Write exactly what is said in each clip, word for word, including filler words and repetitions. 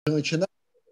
Начинаем.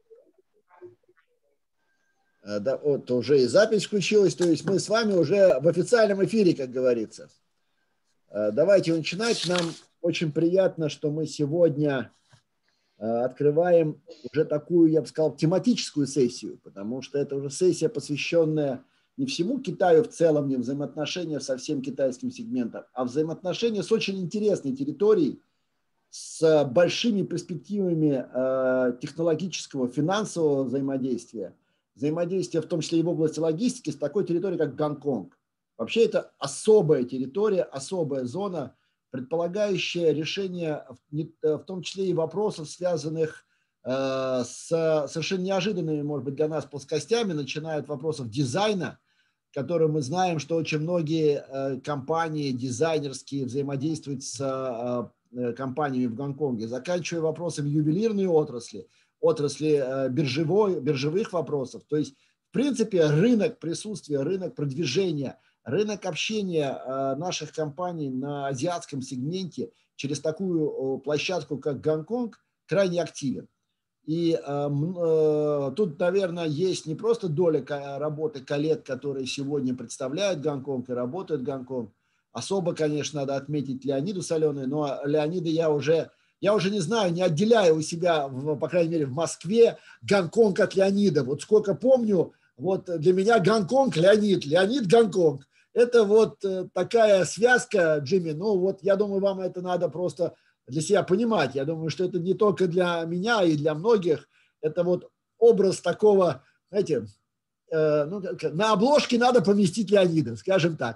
Да, вот уже и запись включилась, то есть мы с вами уже в официальном эфире, как говорится. Давайте начинать. Нам очень приятно, что мы сегодня открываем уже такую, я бы сказал, тематическую сессию, потому что это уже сессия, посвященная не всему Китаю в целом, не взаимоотношения со всем китайским сегментом, а взаимоотношения с очень интересной территорией, с большими перспективами э, технологического, финансового взаимодействия, взаимодействия в том числе и в области логистики, с такой территорией, как Гонконг. Вообще это особая территория, особая зона, предполагающая решение в том числе и вопросов, связанных э, с совершенно неожиданными, может быть, для нас плоскостями, начиная от вопросов дизайна, которые мы знаем, что очень многие э, компании дизайнерские взаимодействуют с э, компаниями в Гонконге, заканчивая вопросами ювелирной отрасли, отрасли биржевой, биржевых вопросов. То есть, в принципе, рынок присутствия, рынок продвижения, рынок общения наших компаний на азиатском сегменте через такую площадку, как Гонконг, крайне активен. И э, тут, наверное, есть не просто доля работы коллег, которые сегодня представляют Гонконг и работают в Гонконг. Особо, конечно, надо отметить Леониду Соленой, но Леонида я уже, я уже не знаю, не отделяю у себя, в, по крайней мере, в Москве Гонконг от Леонида. Вот сколько помню, вот для меня Гонконг, Леонид, Леонид, Гонконг. Это вот такая связка, Джимми. Ну вот я думаю, вам это надо просто для себя понимать. Я думаю, что это не только для меня и для многих. Это вот образ такого, знаете, э, ну, на обложке надо поместить Леонида, скажем так.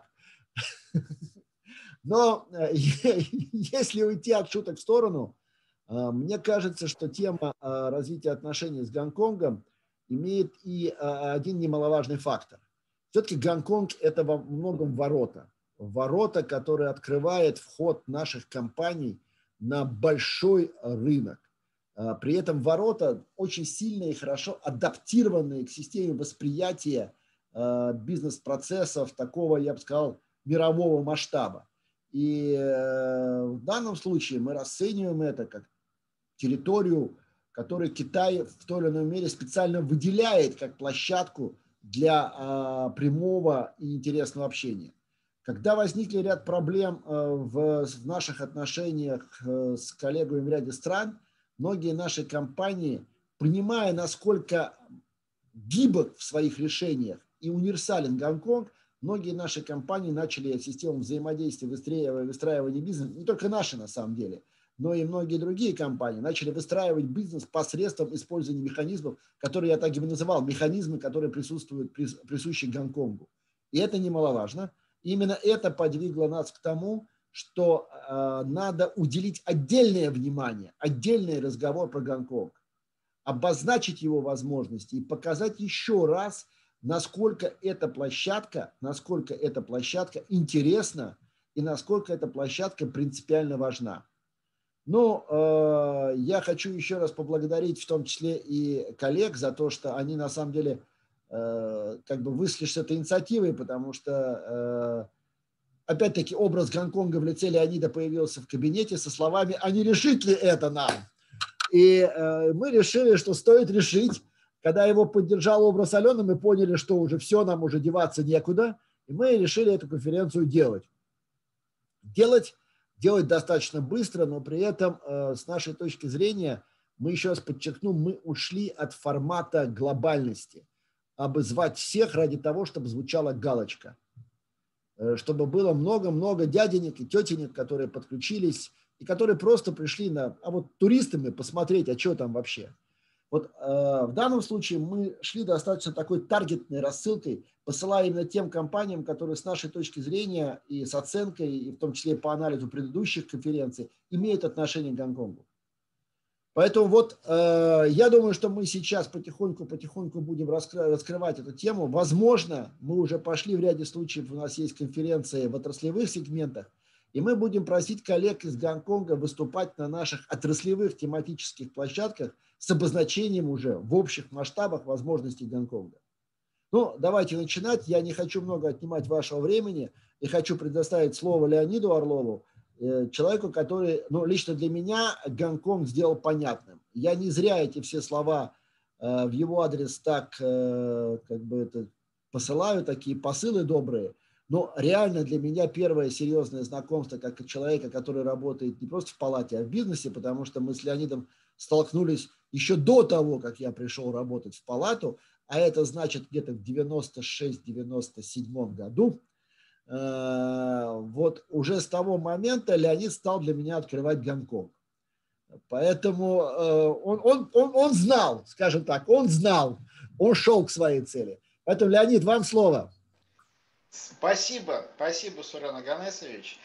Но если уйти от шуток в сторону, мне кажется, что тема развития отношений с Гонконгом имеет и один немаловажный фактор. Все-таки Гонконг – это во многом ворота. Ворота, которые открывает вход наших компаний на большой рынок. При этом ворота очень сильно и хорошо адаптированные к системе восприятия бизнес-процессов такого, я бы сказал, мирового масштаба. И в данном случае мы расцениваем это как территорию, которую Китай в той или иной мере специально выделяет как площадку для прямого и интересного общения. Когда возникли ряд проблем в наших отношениях с коллегами в ряде стран, многие наши компании, понимая, насколько гибок в своих решениях и универсален Гонконг, многие наши компании начали систему взаимодействия, выстраивания бизнеса, не только наши на самом деле, но и многие другие компании начали выстраивать бизнес посредством использования механизмов, которые я так и называл, механизмы, которые присутствуют, присущи Гонконгу. И это немаловажно. Именно это подвигло нас к тому, что э, надо уделить отдельное внимание, отдельный разговор про Гонконг, обозначить его возможности и показать еще раз, насколько эта площадка, насколько эта площадка интересна и насколько эта площадка принципиально важна. Ну, э, я хочу еще раз поблагодарить в том числе и коллег за то, что они на самом деле э, как бы вышли с этой инициативой, потому что, э, опять-таки, образ Гонконга в лице Леонида появился в кабинете со словами «А не решить ли это нам?». И э, мы решили, что стоит решить. Когда его поддержал образ Алены, мы поняли, что уже все, нам уже деваться некуда, и мы решили эту конференцию делать. Делать Делать достаточно быстро, но при этом, э, с нашей точки зрения, мы еще раз подчеркну, мы ушли от формата глобальности. Обозвать всех ради того, чтобы звучала галочка. Э, чтобы было много-много дяденек и тетенек, которые подключились и которые просто пришли на, а вот туристами посмотреть, а что там вообще. Вот э, в данном случае мы шли достаточно такой таргетной рассылкой, посылая именно тем компаниям, которые с нашей точки зрения и с оценкой, и в том числе по анализу предыдущих конференций, имеют отношение к Гонконгу. Поэтому вот э, я думаю, что мы сейчас потихоньку-потихоньку будем раскры- раскрывать эту тему. Возможно, мы уже пошли в ряде случаев, у нас есть конференции в отраслевых сегментах, и мы будем просить коллег из Гонконга выступать на наших отраслевых тематических площадках с обозначением уже в общих масштабах возможностей Гонконга. Ну, давайте начинать. Я не хочу много отнимать вашего времени и хочу предоставить слово Леониду Орлову. человеку, который, ну, лично для меня Гонконг сделал понятным. Я не зря эти все слова в его адрес так, как бы это, посылаю, такие посылы добрые. Но реально для меня первое серьезное знакомство как человека, который работает не просто в палате, а в бизнесе, потому что мы с Леонидом столкнулись еще до того, как я пришел работать в палату, а это значит где-то в девяносто шестом — девяносто седьмом году. Вот уже с того момента Леонид стал для меня открывать Гонконг. Поэтому он, он, он, он знал, скажем так, он знал, он шел к своей цели. Поэтому, Леонид, вам слово. Спасибо, спасибо, Сурен Оганесович.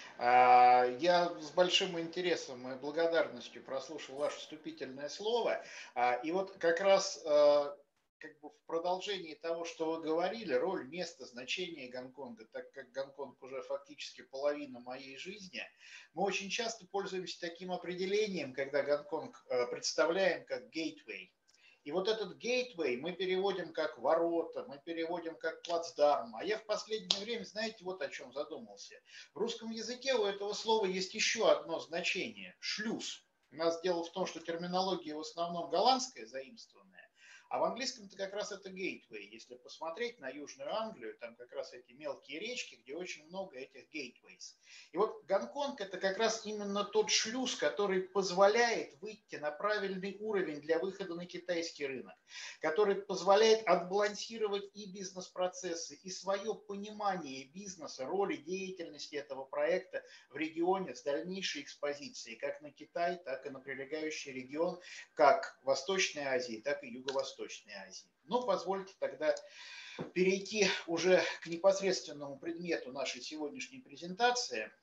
Я с большим интересом и благодарностью прослушал ваше вступительное слово. И вот как раз как бы в продолжении того, что вы говорили, роль, место, значение Гонконга, так как Гонконг уже фактически половина моей жизни, мы очень часто пользуемся таким определением, когда Гонконг представляем как gateway. И вот этот gateway мы переводим как ворота, мы переводим как плацдарм. А я в последнее время, знаете, вот о чем задумался. В русском языке у этого слова есть еще одно значение – шлюз. У нас дело в том, что терминология в основном голландская, заимствованная, а в английском-то как раз это gateway. Если посмотреть на Южную Англию, там как раз эти мелкие речки, где очень много этих gateways. И вот Гонконг – это как раз именно тот шлюз, который позволяет выйти на правильный уровень для выхода на китайский рынок, который позволяет отбалансировать и бизнес-процессы, и свое понимание бизнеса, роли деятельности этого проекта в регионе с дальнейшей экспозицией как на Китай, так и на прилегающий регион, как Восточной Азии, так и Юго-Восточной Азии. Но позвольте тогда перейти уже к непосредственному предмету нашей сегодняшней презентации.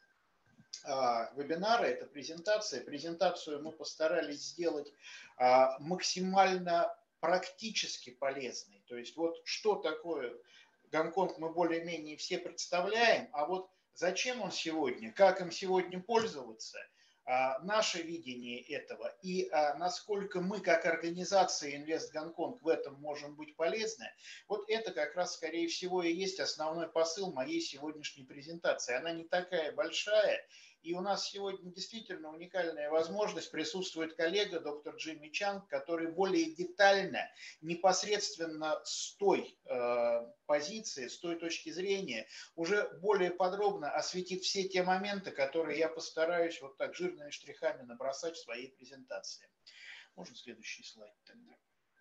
Вебинара, это презентация. Презентацию мы постарались сделать максимально практически полезной. То есть вот что такое Гонконг мы более-менее все представляем, а вот зачем он сегодня, как им сегодня пользоваться, наше видение этого и насколько мы как организация Инвест Гонконг в этом можем быть полезны, вот это как раз скорее всего и есть основной посыл моей сегодняшней презентации. Она не такая большая, и у нас сегодня действительно уникальная возможность. Присутствует коллега, доктор Джимми Чанг, который более детально, непосредственно с той э, позиции, с той точки зрения, уже более подробно осветит все те моменты, которые я постараюсь вот так жирными штрихами набросать в своей презентации. Можно следующий слайд тогда?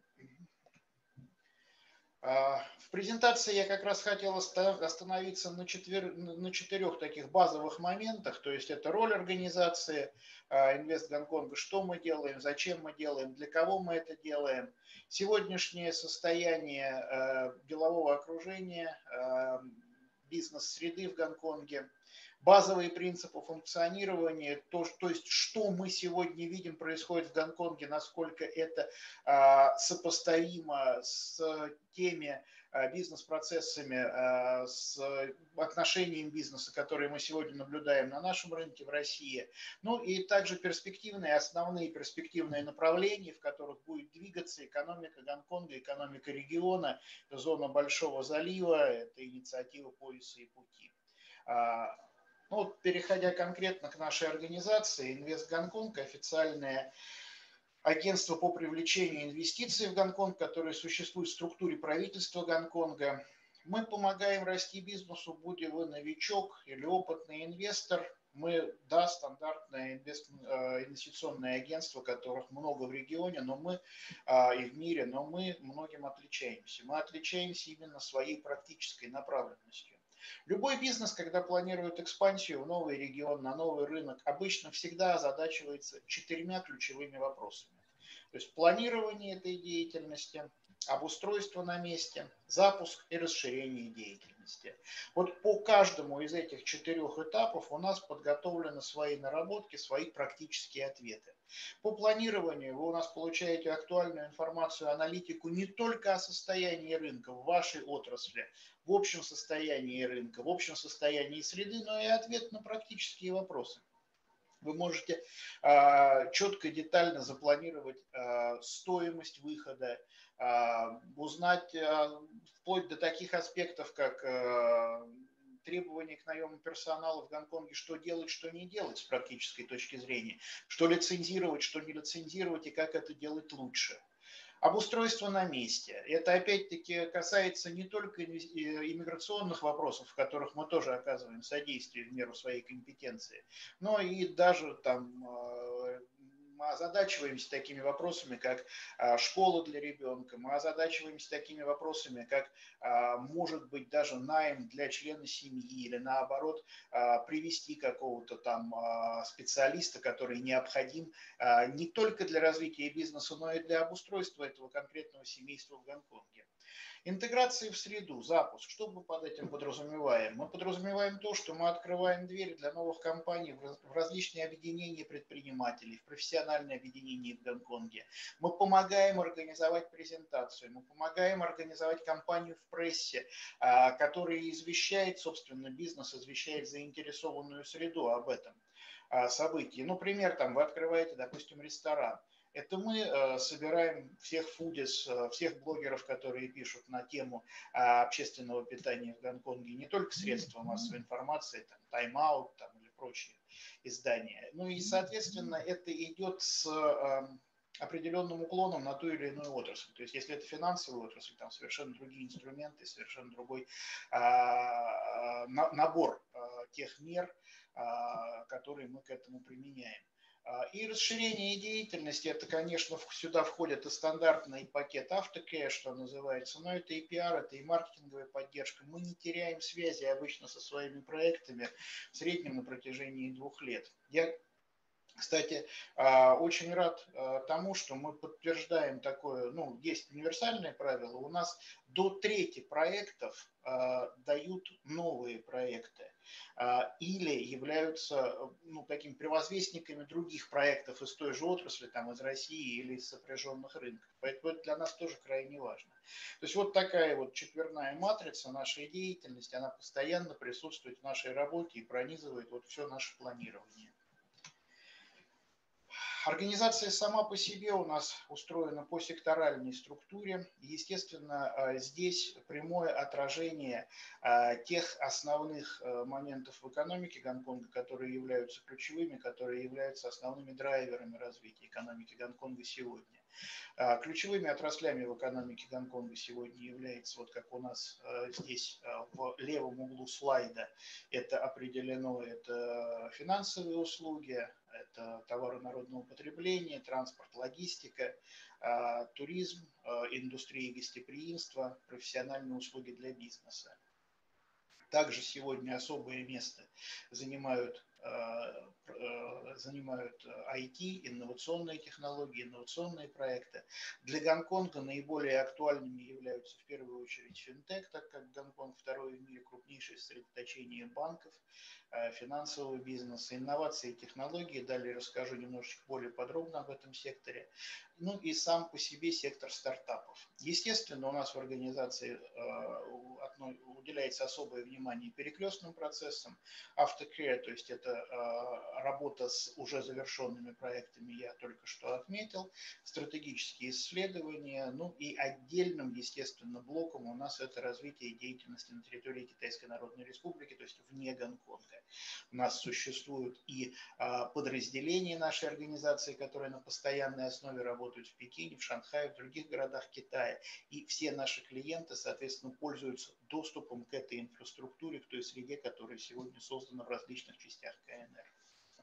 В презентации я как раз хотел остановиться на, четвер... на четырех таких базовых моментах, то есть это роль организации Инвест Гонконга, что мы делаем, зачем мы делаем, для кого мы это делаем, сегодняшнее состояние делового окружения, бизнес-среды в Гонконге, базовые принципы функционирования, то, то есть что мы сегодня видим происходит в Гонконге, насколько это а, сопоставимо с теми а, бизнес-процессами, а, с отношением бизнеса, которые мы сегодня наблюдаем на нашем рынке в России. Ну и также перспективные, основные перспективные направления, в которых будет двигаться экономика Гонконга, экономика региона, это зона Большого залива, это инициатива пояса и пути. Ну, вот, переходя конкретно к нашей организации, Инвест Гонконг, официальное агентство по привлечению инвестиций в Гонконг, которое существует в структуре правительства Гонконга. Мы помогаем расти бизнесу, будь вы новичок или опытный инвестор. Мы, да, стандартное инвестиционное агентство, которых много в регионе, но мы и в мире, но мы многим отличаемся. Мы отличаемся именно своей практической направленностью. Любой бизнес, когда планирует экспансию в новый регион, на новый рынок, обычно всегда озадачивается четырьмя ключевыми вопросами. То есть планирование этой деятельности, обустройство на месте, запуск и расширение деятельности. Вот по каждому из этих четырех этапов у нас подготовлены свои наработки, свои практические ответы. По планированию вы у нас получаете актуальную информацию, аналитику не только о состоянии рынка в вашей отрасли, в общем состоянии рынка, в общем состоянии среды, но и ответ на практические вопросы. Вы можете э, четко и детально запланировать э, стоимость выхода, э, узнать э, вплоть до таких аспектов, как э, требования к наему персонала в Гонконге, что делать, что не делать с практической точки зрения, что лицензировать, что не лицензировать и как это делать лучше. Обустройство на месте. Это опять-таки касается не только иммиграционных вопросов, в которых мы тоже оказываем содействие в меру своей компетенции, но и даже там мы озадачиваемся такими вопросами, как школа для ребенка, мы озадачиваемся такими вопросами, как, может быть, даже найм для члена семьи или, наоборот, привести какого-то там специалиста, который необходим не только для развития бизнеса, но и для обустройства этого конкретного семейства в Гонконге. Интеграция в среду, запуск. Что мы под этим подразумеваем? Мы подразумеваем то, что мы открываем двери для новых компаний в различные объединения предпринимателей, в профессиональные объединения в Гонконге. Мы помогаем организовать презентацию, мы помогаем организовать кампанию в прессе, которая извещает, собственно, бизнес, извещает заинтересованную среду об этом событии. Ну, пример, там вы открываете, допустим, ресторан. Это мы э, собираем всех фудис, э, всех блогеров, которые пишут на тему э, общественного питания в Гонконге, не только средства массовой информации, там, тайм-аут там, или прочие издания. Ну и, соответственно, это идет с э, определенным уклоном на ту или иную отрасль. То есть, если это финансовая отрасль, там совершенно другие инструменты, совершенно другой э, на, набор э, тех мер, э, которые мы к этому применяем. И расширение деятельности, это, конечно, сюда входит и стандартный пакет автокэш, что называется, но это и пиар, это и маркетинговая поддержка. Мы не теряем связи обычно со своими проектами в среднем на протяжении двух лет. Я, кстати, очень рад тому, что мы подтверждаем такое, ну, есть универсальное правило, у нас до трети проектов дают новые проекты или являются, ну, такими превозвестниками других проектов из той же отрасли, там, из России или из сопряженных рынков. Поэтому это для нас тоже крайне важно. То есть вот такая вот четверная матрица нашей деятельности, она постоянно присутствует в нашей работе и пронизывает вот все наше планирование. Организация сама по себе у нас устроена по секторальной структуре. Естественно, здесь прямое отражение тех основных моментов в экономике Гонконга, которые являются ключевыми, которые являются основными драйверами развития экономики Гонконга сегодня. Ключевыми отраслями в экономике Гонконга сегодня является, вот как у нас здесь в левом углу слайда, это определено, это финансовые услуги, это товары народного потребления, транспорт, логистика, туризм, индустрия гостеприимства, профессиональные услуги для бизнеса. Также сегодня особое место занимают, занимают ай ти, инновационные технологии, инновационные проекты. Для Гонконга наиболее актуальными являются в первую очередь финтех, так как Гонконг второй в мире крупнейшее сосредоточение банков, финансового бизнеса, инновации и технологии. Далее расскажу немножечко более подробно об этом секторе. Ну и сам по себе сектор стартапов. Естественно, у нас в организации уделяется особое внимание перекрестным процессам, автокэр, то есть это работа с уже завершенными проектами, я только что отметил, стратегические исследования, ну и отдельным, естественно, блоком у нас это развитие деятельности на территории Китайской Народной Республики, то есть вне Гонконга. У нас существуют и подразделения нашей организации, которые на постоянной основе работают в Пекине, в Шанхае, в других городах Китая. И все наши клиенты, соответственно, пользуются доступом к этой инфраструктуре, к той среде, которая сегодня создана в различных частях ка эн эр.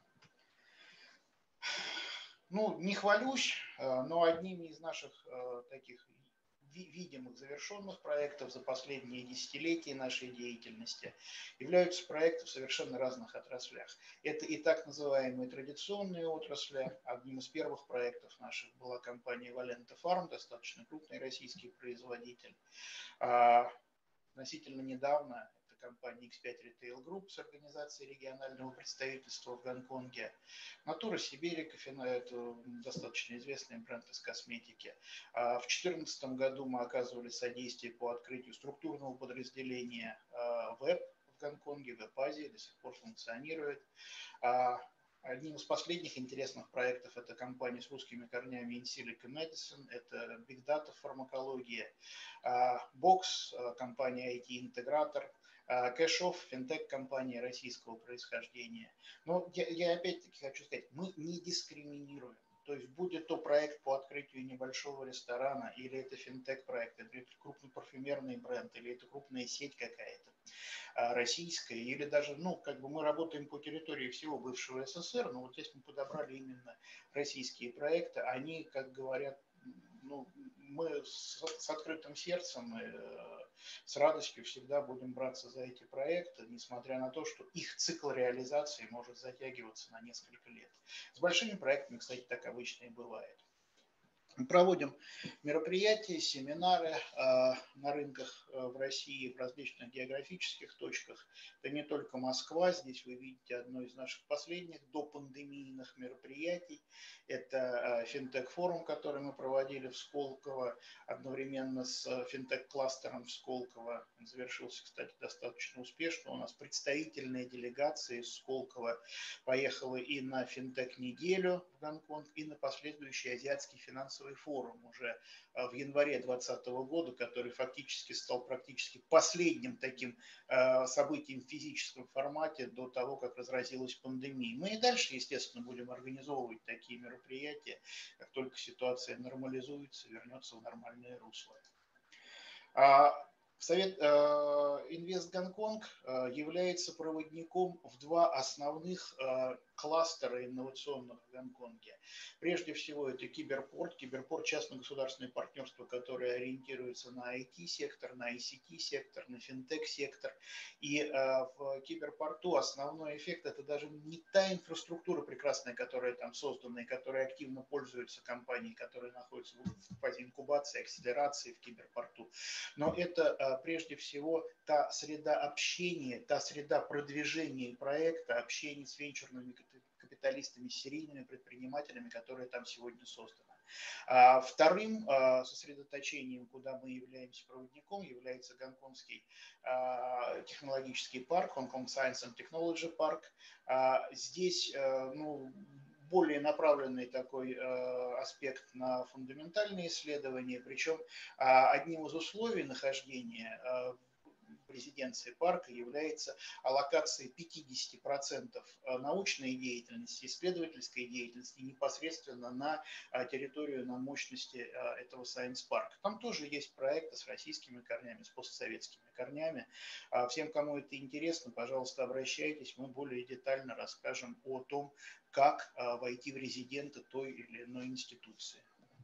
Ну, не хвалюсь, но одними из наших таких видимых завершенных проектов за последние десятилетия нашей деятельности являются проекты в совершенно разных отраслях. Это и так называемые традиционные отрасли. Одним из первых проектов наших была компания Valenta Farm, достаточно крупный российский производитель. Относительно недавно это компания икс пять Retail Group с организацией регионального представительства в Гонконге. Natura Siberica, это достаточно известный бренд из косметики. В две тысячи четырнадцатом году мы оказывали содействие по открытию структурного подразделения Web в Гонконге, Web-Азии, до сих пор функционирует. Одним из последних интересных проектов это компания с русскими корнями InSilico Medicine, это Big Data фармакология, Box, компания ай ти-интегратор, кэш-офф, финтех-компания российского происхождения. Но я, я опять-таки хочу сказать, мы не дискриминируем. То есть будет то проект по открытию небольшого ресторана, или это финтех-проект, или это крупный парфюмерный бренд, или это крупная сеть какая-то российская, или даже, ну, как бы мы работаем по территории всего бывшего СССР, но вот здесь мы подобрали именно российские проекты, они, как говорят, ну, мы с, с открытым сердцем и с радостью всегда будем браться за эти проекты, несмотря на то, что их цикл реализации может затягиваться на несколько лет. С большими проектами, кстати, так обычно и бывает. Мы проводим мероприятия, семинары э, на рынках э, в России, в различных географических точках. Это не только Москва, здесь вы видите одно из наших последних допандемийных мероприятий. Это э, финтех-форум, который мы проводили в Сколково, одновременно с э, финтех-кластером в Сколково. Он завершился, кстати, достаточно успешно. У нас представительная делегация из Сколково поехала и на финтех-неделю в Гонконг, и на последующий азиатский финансовый форум уже в январе две тысячи двадцатого года, который фактически стал практически последним таким событием в физическом формате до того, как разразилась пандемия. Мы и дальше, естественно, будем организовывать такие мероприятия, как только ситуация нормализуется, вернется в нормальное русло. Совет э, Инвест Гонконг э, является проводником в два основных э, кластера инновационных в Гонконге. Прежде всего это киберпорт, киберпорт частно-государственное партнерство, которое ориентируется на ай ти-сектор, на ай си ти-сектор, на финтех-сектор. И э, в киберпорту основной эффект это даже не та инфраструктура прекрасная, которая там создана и которой активно пользуются компании, которые находятся в фазе инкубации, акселерации в киберпорту, но это прежде всего та среда общения, та среда продвижения проекта, общения с венчурными капиталистами, с серийными предпринимателями, которые там сегодня созданы. Вторым сосредоточением, куда мы являемся проводником, является гонконгский технологический парк, Hong Kong Science and Technology Park. Здесь, ну, более направленный такой э, аспект на фундаментальные исследования, причем э, одним из условий нахождения э, в резиденции парка является аллокация пятьдесят процентов научной деятельности, исследовательской деятельности непосредственно на территорию, на мощности этого Science Park. Там тоже есть проекты с российскими корнями, с постсоветскими корнями. Всем, кому это интересно, пожалуйста, обращайтесь, мы более детально расскажем о том, как войти в резиденты той или иной институции.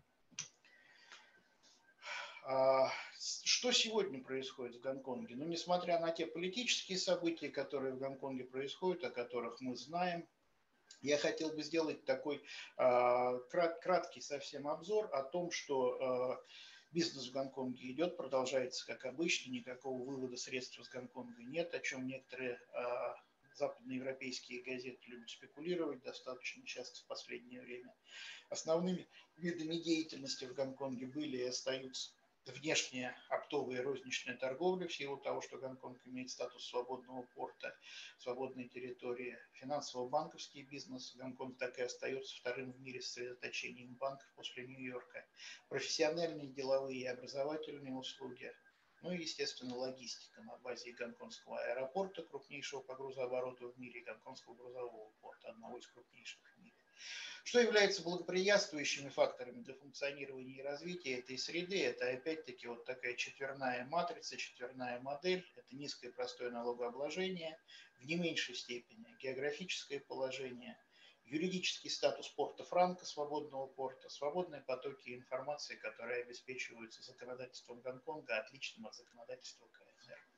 Что сегодня происходит в Гонконге? Ну, несмотря на те политические события, которые в Гонконге происходят, о которых мы знаем, я хотел бы сделать такой э, крат, краткий совсем обзор о том, что э, бизнес в Гонконге идет, продолжается как обычно, никакого вывода средств из Гонконга нет, о чем некоторые э, западноевропейские газеты любят спекулировать достаточно часто в последнее время. Основными видами деятельности в Гонконге были и остаются внешняя оптовая розничная торговля, в силу того, что Гонконг имеет статус свободного порта, свободной территории, финансово-банковский бизнес. Гонконг так и остается вторым в мире сосредоточением банков после Нью-Йорка. Профессиональные, деловые и образовательные услуги. Ну и, естественно, логистика на базе гонконгского аэропорта, крупнейшего по грузообороту в мире, и гонконгского грузового порта, одного из крупнейших в мире. Что является благоприятствующими факторами для функционирования и развития этой среды? Это опять-таки вот такая четверная матрица, четверная модель. Это низкое простое налогообложение, в не меньшей степени географическое положение, юридический статус порта Франко, свободного порта, свободные потоки информации, которые обеспечиваются законодательством Гонконга, отличным от законодательства ка эс эр.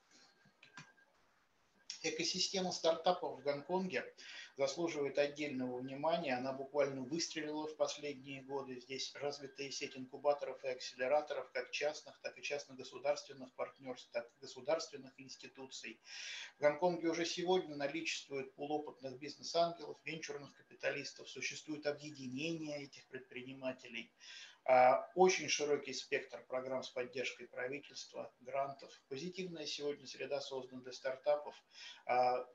Экосистема стартапов в Гонконге заслуживает отдельного внимания. Она буквально выстрелила в последние годы. Здесь развитая сеть инкубаторов и акселераторов, как частных, так и частно-государственных партнерств, так и государственных институций. В Гонконге уже сегодня наличествует полуопытных бизнес-ангелов, венчурных капиталистов, существует объединение этих предпринимателей. Очень широкий спектр программ с поддержкой правительства, грантов. Позитивная сегодня среда создана для стартапов.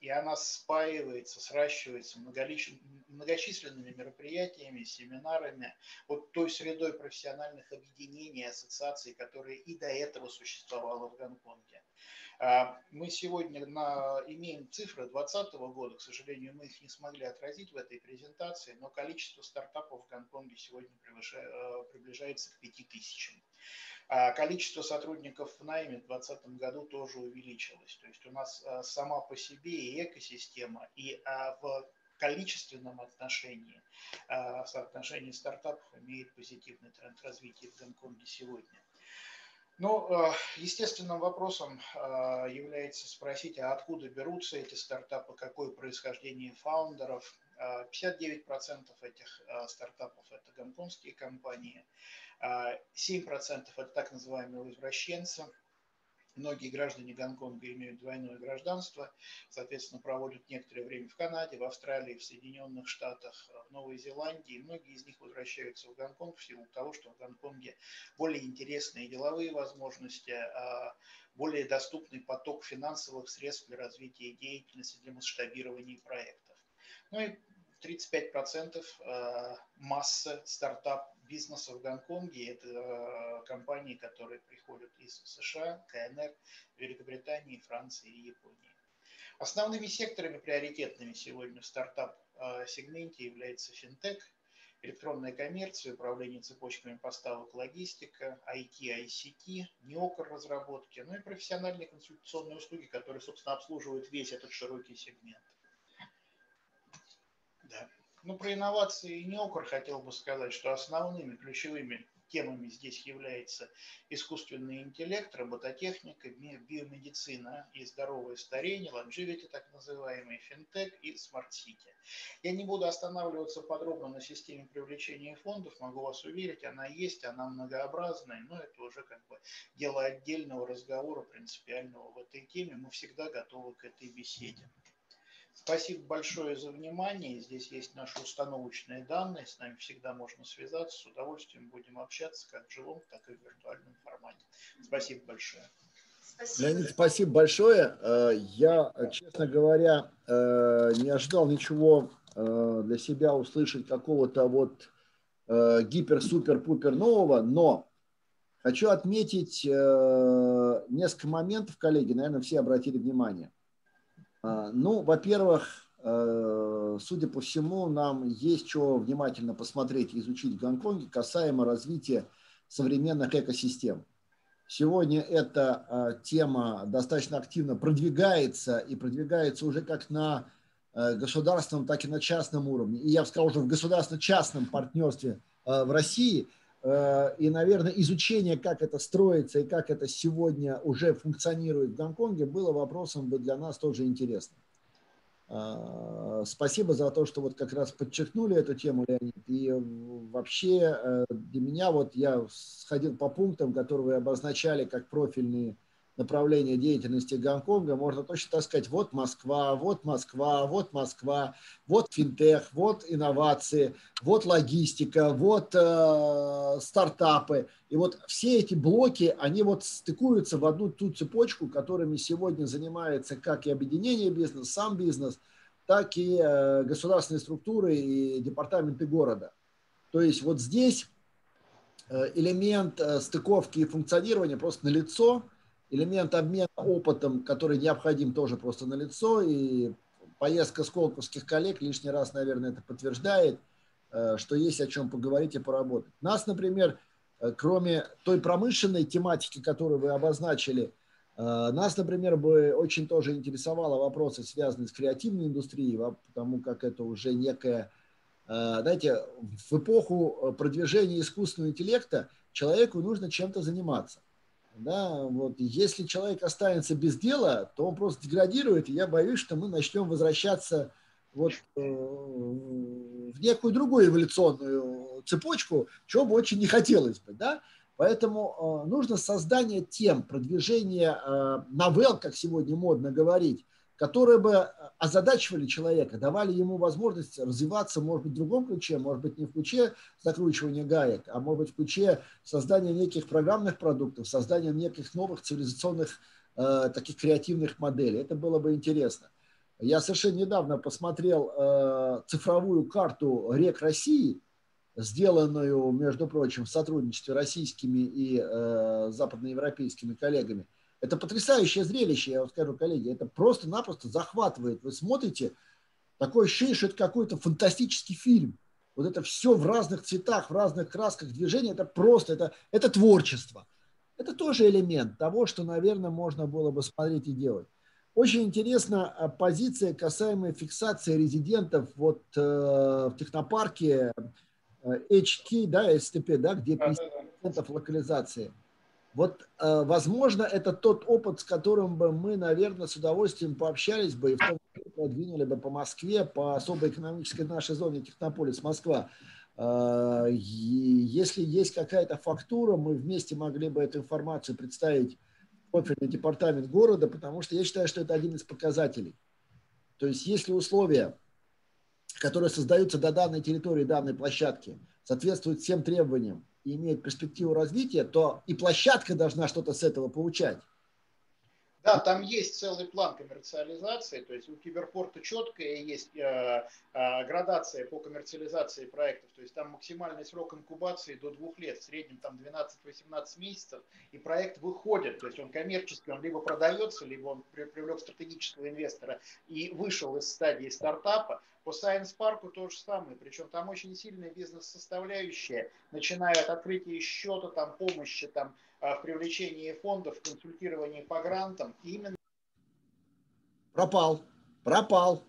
и она спаивается, сращивается многочисленными мероприятиями, семинарами, вот той средой профессиональных объединений, ассоциаций, которые и до этого существовала в Гонконге. Мы сегодня на, имеем цифры двадцатого года, к сожалению, мы их не смогли отразить в этой презентации, но количество стартапов в Гонконге сегодня приближается к пяти тысячам. Количество сотрудников в найме в две тысячи двадцатом году тоже увеличилось. То есть у нас сама по себе и экосистема, и в количественном отношении, в соотношении стартапов имеет позитивный тренд развития в Гонконге сегодня. Ну, естественным вопросом является спросить, а откуда берутся эти стартапы, какое происхождение фаундеров. пятьдесят девять процентов этих стартапов – это гонконгские компании, семь процентов – это так называемые возвращенцы. Многие граждане Гонконга имеют двойное гражданство, соответственно, проводят некоторое время в Канаде, в Австралии, в Соединенных Штатах, в Новой Зеландии. Многие из них возвращаются в Гонконг в силу того, что в Гонконге более интересные деловые возможности, более доступный поток финансовых средств для развития деятельности, для масштабирования проектов. Ну и тридцать пять процентов массы стартап бизнеса в Гонконге – это компании, которые приходят из США, КНР, Великобритании, Франции и Японии. Основными секторами приоритетными сегодня в стартап-сегменте является финтех, электронная коммерция, управление цепочками поставок, логистика, ай ти, ай си ти, неокр разработки, ну и профессиональные консультационные услуги, которые, собственно, обслуживают весь этот широкий сегмент. Да. Ну, про инновации и неокр хотел бы сказать, что основными ключевыми темами здесь является искусственный интеллект, робототехника, биомедицина и здоровое старение, longevity так называемый, финтех и смарт-сити. Я не буду останавливаться подробно на системе привлечения фондов, могу вас уверить, она есть, она многообразная, но это уже как бы дело отдельного разговора принципиального в этой теме. Мы всегда готовы к этой беседе. Спасибо большое за внимание. Здесь есть наши установочные данные. С нами всегда можно связаться. С удовольствием будем общаться как в живом, так и в виртуальном формате. Спасибо большое. Спасибо. Леонид, спасибо большое. Я, честно говоря, не ожидал ничего для себя услышать какого-то вот гипер-супер-пупер нового, но хочу отметить несколько моментов, коллеги, наверное, все обратили внимание. Ну, во-первых, судя по всему, нам есть что внимательно посмотреть и изучить в Гонконге касаемо развития современных экосистем. Сегодня эта тема достаточно активно продвигается и продвигается уже как на государственном, так и на частном уровне. И я бы сказал, уже в государственно-частном партнерстве в России. И, наверное, изучение, как это строится и как это сегодня уже функционирует в Гонконге, было вопросом бы для нас тоже интересным. Спасибо за то, что вот как раз подчеркнули эту тему, Леонид. И вообще для меня, вот я сходил по пунктам, которые вы обозначали как профильные направления деятельности Гонконга, можно точно так сказать, вот Москва, вот Москва, вот Москва, вот финтех, вот инновации, вот логистика, вот э, стартапы. И вот все эти блоки, они вот стыкуются в одну ту цепочку, которыми сегодня занимается как и объединение бизнеса, сам бизнес, так и э, государственные структуры и департаменты города. То есть вот здесь э, элемент э, стыковки и функционирования просто налицо. Элемент обмена опытом, который необходим, тоже просто налицо. И поездка сколковских коллег лишний раз, наверное, это подтверждает, что есть о чем поговорить и поработать. Нас, например, кроме той промышленной тематики, которую вы обозначили, нас, например, бы очень тоже интересовало вопросы, связанные с креативной индустрией, потому как это уже некая, знаете, в эпоху продвижения искусственного интеллекта человеку нужно чем-то заниматься. Да, вот. Если человек останется без дела, то он просто деградирует, и я боюсь, что мы начнем возвращаться вот, э, в некую другую эволюционную цепочку, чего бы очень не хотелось бы. Да? Поэтому э, нужно создание тем, продвижение э, новелл, как сегодня модно говорить, которые бы озадачивали человека, давали ему возможность развиваться, может быть, в другом ключе, может быть, не в ключе закручивания гаек, а может быть, в ключе создания неких программных продуктов, создания неких новых цивилизационных э, таких креативных моделей. Это было бы интересно. Я совершенно недавно посмотрел э, цифровую карту рек России, сделанную, между прочим, в сотрудничестве российскими и э, западноевропейскими коллегами. Это потрясающее зрелище, я вам скажу, коллеги. Это просто-напросто захватывает. Вы смотрите, такое ощущение, что это какой-то фантастический фильм. Вот это все в разных цветах, в разных красках движения. Это просто, это, это творчество. Это тоже элемент того, что, наверное, можно было бы смотреть и делать. Очень интересна позиция касаемая фиксации резидентов вот, э, в технопарке эйч кей, да, эс тэ пи, да, где пятьдесят процентов локализации. Вот, э, возможно, это тот опыт, с которым бы мы, наверное, с удовольствием пообщались бы и в том числе продвинули бы по Москве, по особой экономической нашей зоне Технополис Москва. Э, если есть какая-то фактура, мы вместе могли бы эту информацию представить в профильный департамент города, потому что я считаю, что это один из показателей. То есть, если условия, которые создаются до данной территории, данной площадки, соответствуют всем требованиям и имеют перспективу развития, то и площадка должна что-то с этого получать. Да, там есть целый план коммерциализации, то есть у Киберпорта четкая есть э, э, градация по коммерциализации проектов, то есть там максимальный срок инкубации до двух лет, в среднем там двенадцать-восемнадцать месяцев, и проект выходит, то есть он коммерческий, он либо продается, либо он привлек стратегического инвестора и вышел из стадии стартапа. По Science Park то же самое, причем там очень сильная бизнес-составляющая, начиная от открытия счета, там, помощи там, в привлечении фондов, в консультировании по грантам. И именно... Пропал, пропал.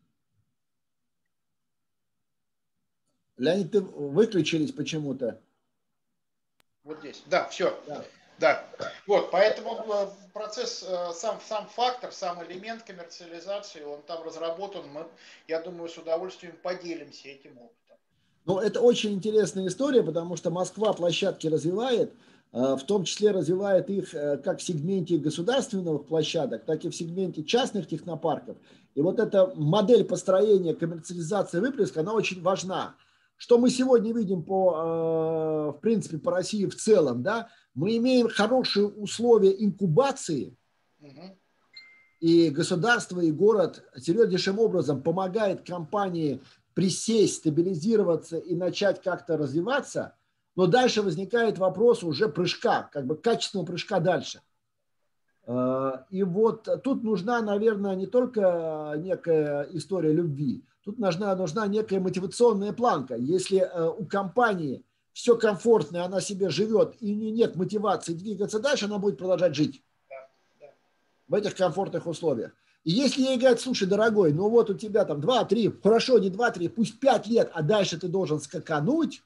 Леонид, ты выключились почему-то. Вот здесь, да, все. Да. Да, вот, поэтому процесс, сам, сам фактор, сам элемент коммерциализации, он там разработан, мы, я думаю, с удовольствием поделимся этим опытом. Ну, это очень интересная история, потому что Москва площадки развивает, в том числе развивает их как в сегменте государственных площадок, так и в сегменте частных технопарков. И вот эта модель построения коммерциализации выплеска, она очень важна. Что мы сегодня видим по, в принципе, по России в целом, да, мы имеем хорошие условия инкубации, угу. И государство, и город серьезнейшим образом помогает компании присесть, стабилизироваться и начать как-то развиваться, но дальше возникает вопрос уже прыжка, как бы качественного прыжка дальше. И вот тут нужна, наверное, не только некая история любви, тут нужна, нужна некая мотивационная планка. Если у компании все комфортно, она себе живет, и нет мотивации двигаться дальше, она будет продолжать жить в этих комфортных условиях. И если ей говорят, слушай, дорогой, ну вот у тебя там два-три, хорошо, не два-три, пусть пять лет, а дальше ты должен скакануть,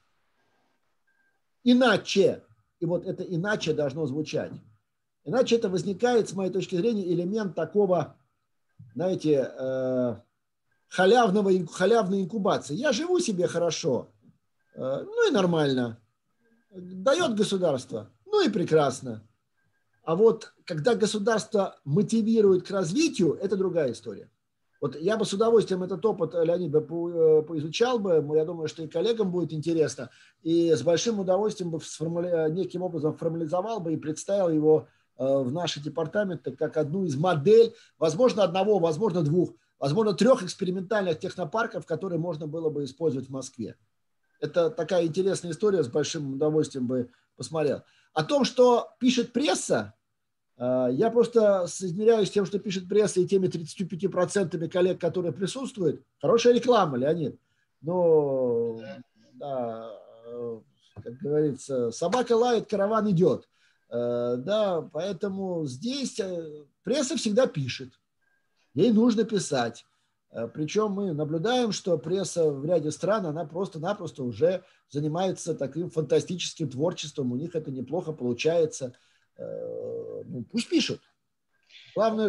иначе, и вот это иначе должно звучать. Иначе это возникает, с моей точки зрения, элемент такого, знаете, э, халявного, халявной инкубации. Я живу себе хорошо, э, ну и нормально. Дает государство, ну и прекрасно. А вот когда государство мотивирует к развитию, это другая история. Вот я бы с удовольствием этот опыт, Леонид, бы поизучал бы, я думаю, что и коллегам будет интересно, и с большим удовольствием бы сформули... неким образом формализовал бы и представил его в наши департаменты как одну из моделей, возможно, одного, возможно, двух, возможно, трех экспериментальных технопарков, которые можно было бы использовать в Москве. Это такая интересная история, с большим удовольствием бы посмотрел. О том, что пишет пресса, я просто соизмеряюсь с тем, что пишет пресса, и теми тридцатью пятью процентами коллег, которые присутствуют. Хорошая реклама, Леонид. Но, да, как говорится, собака лает, караван идет. Да, поэтому здесь пресса всегда пишет. Ей нужно писать. Причем мы наблюдаем, что пресса в ряде стран, она просто-напросто уже занимается таким фантастическим творчеством. У них это неплохо получается. Ну, пусть пишут. Главное,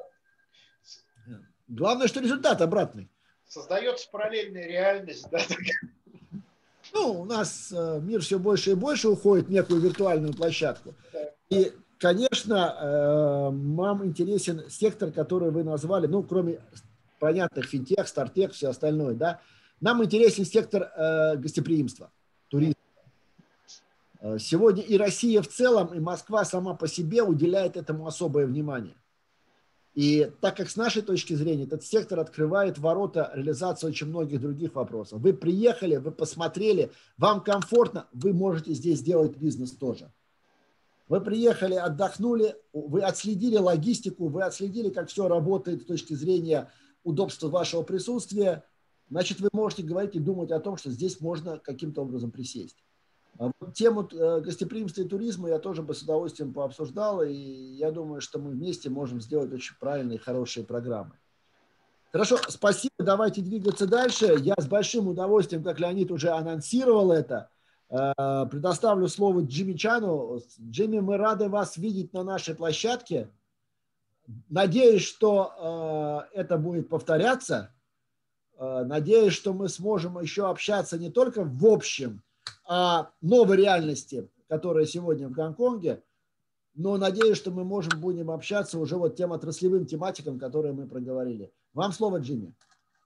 главное, что результат обратный. Создается параллельная реальность. Да? Ну, у нас мир все больше и больше уходит в некую виртуальную площадку. И, конечно, нам интересен сектор, который вы назвали, ну, кроме понятных финтех, стартех, все остальное, да, нам интересен сектор э, гостеприимства, туризма. Сегодня и Россия в целом, и Москва сама по себе уделяет этому особое внимание. И так как с нашей точки зрения этот сектор открывает ворота реализации очень многих других вопросов. Вы приехали, вы посмотрели, вам комфортно, вы можете здесь делать бизнес тоже. Вы приехали, отдохнули, вы отследили логистику, вы отследили, как все работает с точки зрения удобства вашего присутствия. Значит, вы можете говорить и думать о том, что здесь можно каким-то образом присесть. Вот тему гостеприимства и туризма я тоже бы с удовольствием пообсуждал, и я думаю, что мы вместе можем сделать очень правильные, хорошие программы. Хорошо, спасибо, давайте двигаться дальше. Я с большим удовольствием, как Леонид уже анонсировал это, предоставлю слово Джимми Чану. Джимми, мы рады вас видеть на нашей площадке. Надеюсь, что это будет повторяться. Надеюсь, что мы сможем еще общаться не только в общем о новой реальности, которая сегодня в Гонконге, но надеюсь, что мы можем будем общаться уже вот тем отраслевым тематикам, которые мы проговорили. Вам слово, Джимми.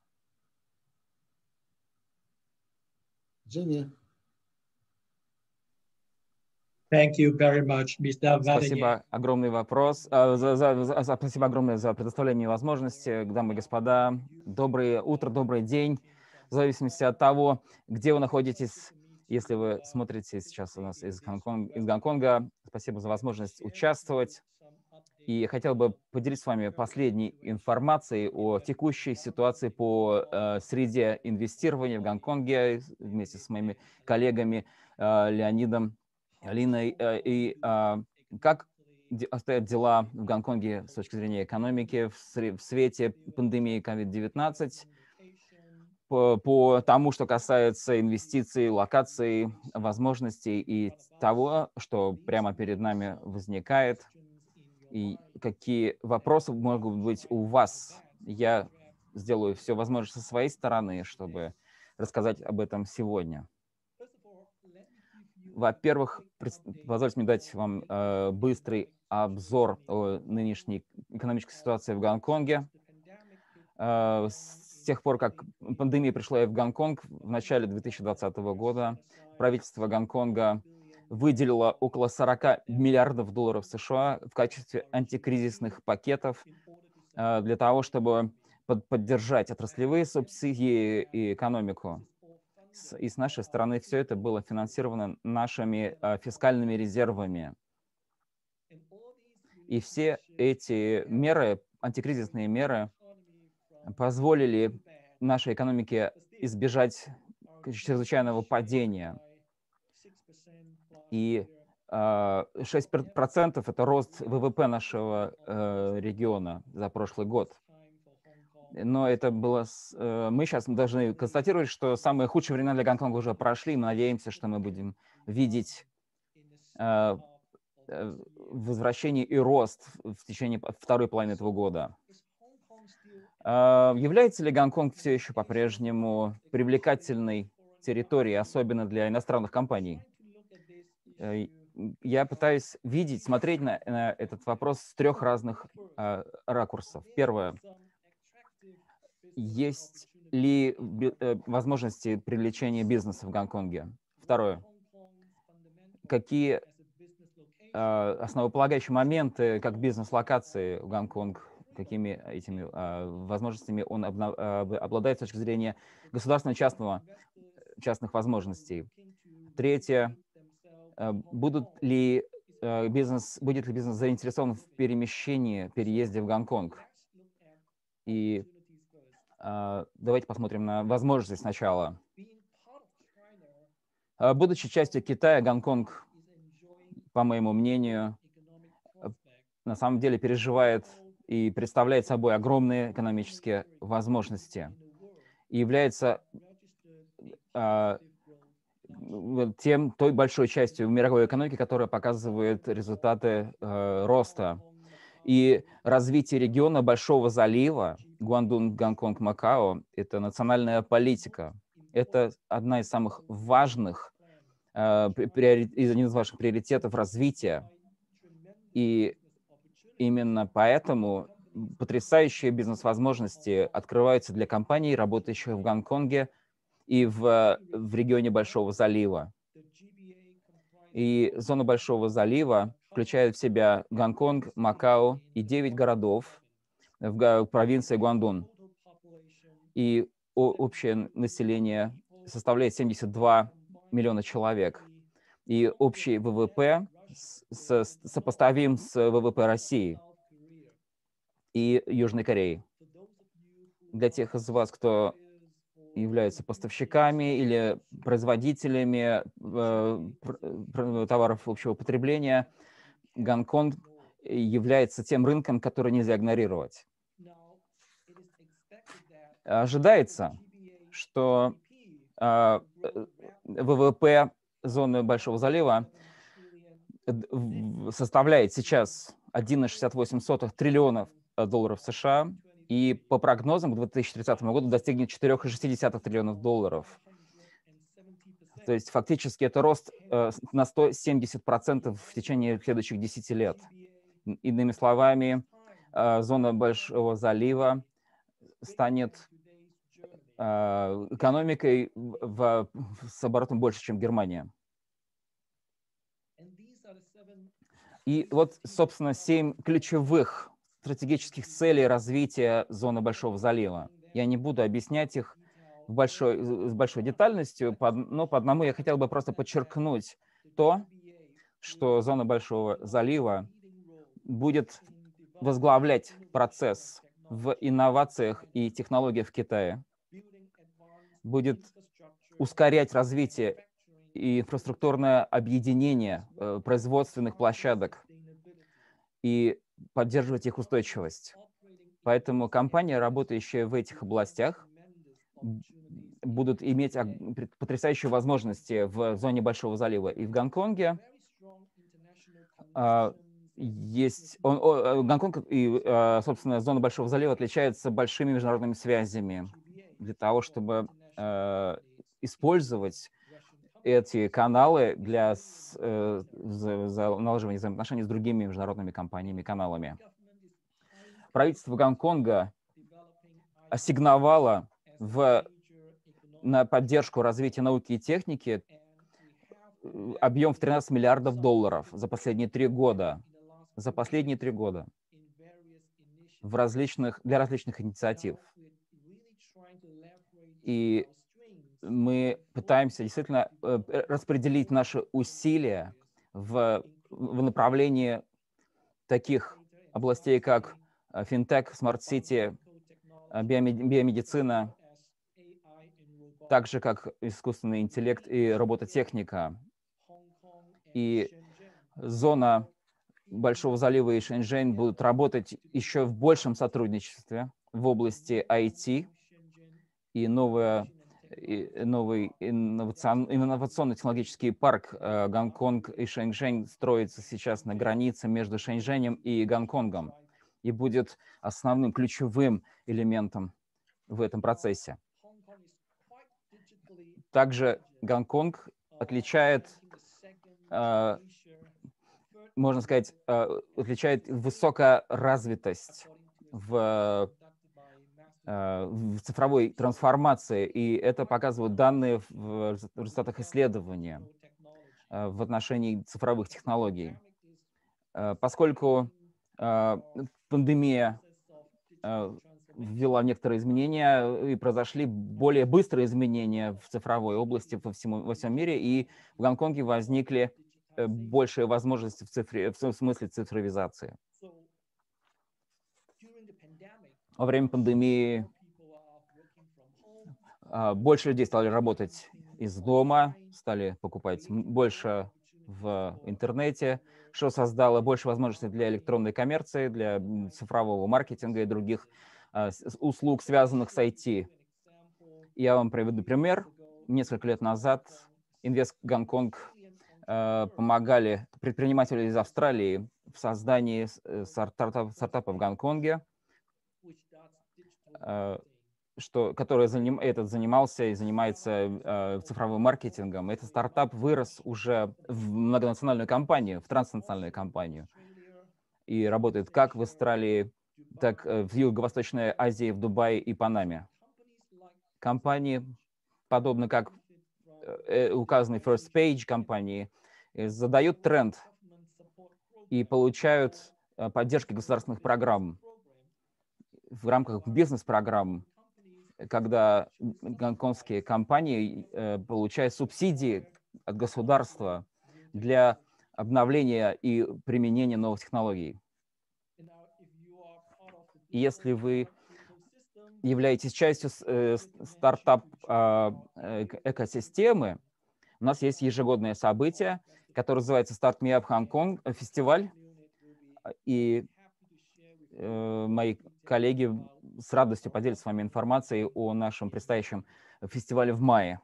Джимми. Thank you very much, мистер Спасибо огромный вопрос. За, за, за, спасибо огромное за предоставление возможности, дамы и господа. Доброе утро, добрый день. В зависимости от того, где вы находитесь, если вы смотрите сейчас у нас из, Гонконг, из Гонконга, спасибо за возможность участвовать. И хотел бы поделиться с вами последней информацией о текущей ситуации по э, среде инвестирования в Гонконге вместе с моими коллегами э, Леонидом, Алиной, э, и э, как обстоят дела в Гонконге с точки зрения экономики в, в свете пандемии ковид девятнадцать, по, по тому, что касается инвестиций, локаций, возможностей и того, что прямо перед нами возникает, и какие вопросы могут быть у вас. Я сделаю все возможное со своей стороны, чтобы рассказать об этом сегодня. Во-первых, позвольте мне дать вам э, быстрый обзор о нынешней экономической ситуации в Гонконге. Э, с тех пор, как пандемия пришла в Гонконг в начале две тысячи двадцатого года, правительство Гонконга выделило около сорока миллиардов долларов США в качестве антикризисных пакетов э, для того, чтобы под, поддержать отраслевые субсидии и экономику. И с нашей стороны все это было финансировано нашими э, фискальными резервами. И все эти меры, антикризисные меры, позволили нашей экономике избежать чрезвычайного падения. И э, шесть процентов это рост ВВП нашего э, региона за прошлый год. Но это было... Мы сейчас должны констатировать, что самые худшие времена для Гонконга уже прошли. Мы надеемся, что мы будем видеть э, возвращение и рост в течение второй половины этого года. Э, является ли Гонконг все еще по-прежнему привлекательной территорией, особенно для иностранных компаний? Э, я пытаюсь видеть, смотреть на, на этот вопрос с трех разных э, ракурсов. Первое. Есть ли возможности привлечения бизнеса в Гонконге? Второе. Какие э, основополагающие моменты, как бизнес-локации в Гонконг, какими этими э, возможностями он обна, э, обладает с точки зрения государственно-частного, частных возможностей? Третье. Э, будут ли э, бизнес, будет ли бизнес заинтересован в перемещении, переезде в Гонконг? И давайте посмотрим на возможности сначала. Будучи частью Китая, Гонконг, по моему мнению, на самом деле переживает и представляет собой огромные экономические возможности и является а, тем, той большой частью мировой экономики, которая показывает результаты а, роста. И развитие региона Большого залива, Гуандун, Гонконг, Макао, это национальная политика. Это одна из самых важных, э, приори... один из ваших приоритетов развития. И именно поэтому потрясающие бизнес-возможности открываются для компаний, работающих в Гонконге и в, в регионе Большого залива. И зона Большого залива включает в себя Гонконг, Макао и девять городов, в провинции Гуандун. И общее население составляет семьдесят два миллиона человек. И общий ВВП сопоставим с ВВП России и Южной Кореи. Для тех из вас, кто являются поставщиками или производителями э, товаров общего потребления, Гонконг является тем рынком, который нельзя игнорировать. Ожидается, что э, ВВП зоны Большого залива составляет сейчас один целых шестьдесят восемь сотых триллионов долларов США, и по прогнозам к две тысячи тридцатому году достигнет четыре целых шесть десятых триллионов долларов. То есть фактически это рост э, на сто семьдесят процентов в течение следующих десяти лет. Иными словами, э, зона Большого залива станет э, экономикой в, в, с оборотом больше, чем Германия. И вот, собственно, семь ключевых стратегических целей развития зоны Большого залива. Я не буду объяснять их в большой, с большой детальностью, но по одному я хотел бы просто подчеркнуть то, что зона Большого залива будет возглавлять процесс в инновациях и технологиях в Китае, будет ускорять развитие и инфраструктурное объединение э, производственных площадок и поддерживать их устойчивость. Поэтому компании, работающие в этих областях, будут иметь потрясающие возможности в зоне Большого залива. И в Гонконге э, есть... Он, о, Гонконг и, э, собственно, зона Большого залива отличается большими международными связями для того, чтобы э, использовать эти каналы для э, за, за налаживания взаимоотношений с другими международными компаниями, каналами. Правительство Гонконга ассигновало в, на поддержку развития науки и техники объем в тринадцать миллиардов долларов за последние три года. За последние три года в различных, для различных инициатив. И мы пытаемся действительно распределить наши усилия в, в направлении таких областей, как финтех, смарт-сити, биомедицина, так же, как искусственный интеллект и робототехника. И зона Большого залива и Шэньчжэнь будут работать еще в большем сотрудничестве в области ай ти, и новая И новый инновационно-технологический парк э, Гонконг и Шэньчжэнь строится сейчас на границе между Шэньчжэнем и Гонконгом и будет основным ключевым элементом в этом процессе. Также Гонконг отличает, э, можно сказать, э, отличает высокая развитость в в цифровой трансформации, и это показывают данные в результатах исследования в отношении цифровых технологий. Поскольку пандемия ввела некоторые изменения, и произошли более быстрые изменения в цифровой области во всем, во всем мире, и в Гонконге возникли большие возможности в, цифре, в смысле цифровизации. Во время пандемии больше людей стали работать из дома, стали покупать больше в интернете, что создало больше возможностей для электронной коммерции, для цифрового маркетинга и других услуг, связанных с ай ти. Я вам приведу пример. Несколько лет назад Инвест Гонконг помогали предприниматели из Австралии в создании стартапа, стартапа в Гонконге, что, который заним, этот занимался и занимается э, цифровым маркетингом. Этот стартап вырос уже в многонациональную компанию, в транснациональную компанию. И работает как в Австралии, так и в Юго-Восточной Азии, в Дубае и Панаме. Компании, подобно как э, указанной First Page компании, э, задают тренд и получают э, поддержки государственных программ. в рамках бизнес-программ, когда гонконгские компании э, получают субсидии от государства для обновления и применения новых технологий. И если вы являетесь частью э, стартап-экосистемы, у нас есть ежегодное событие, которое называется Start Me Up Hong Kong фестиваль. И э, мои коллеги с радостью поделятся с вами информацией о нашем предстоящем фестивале в мае.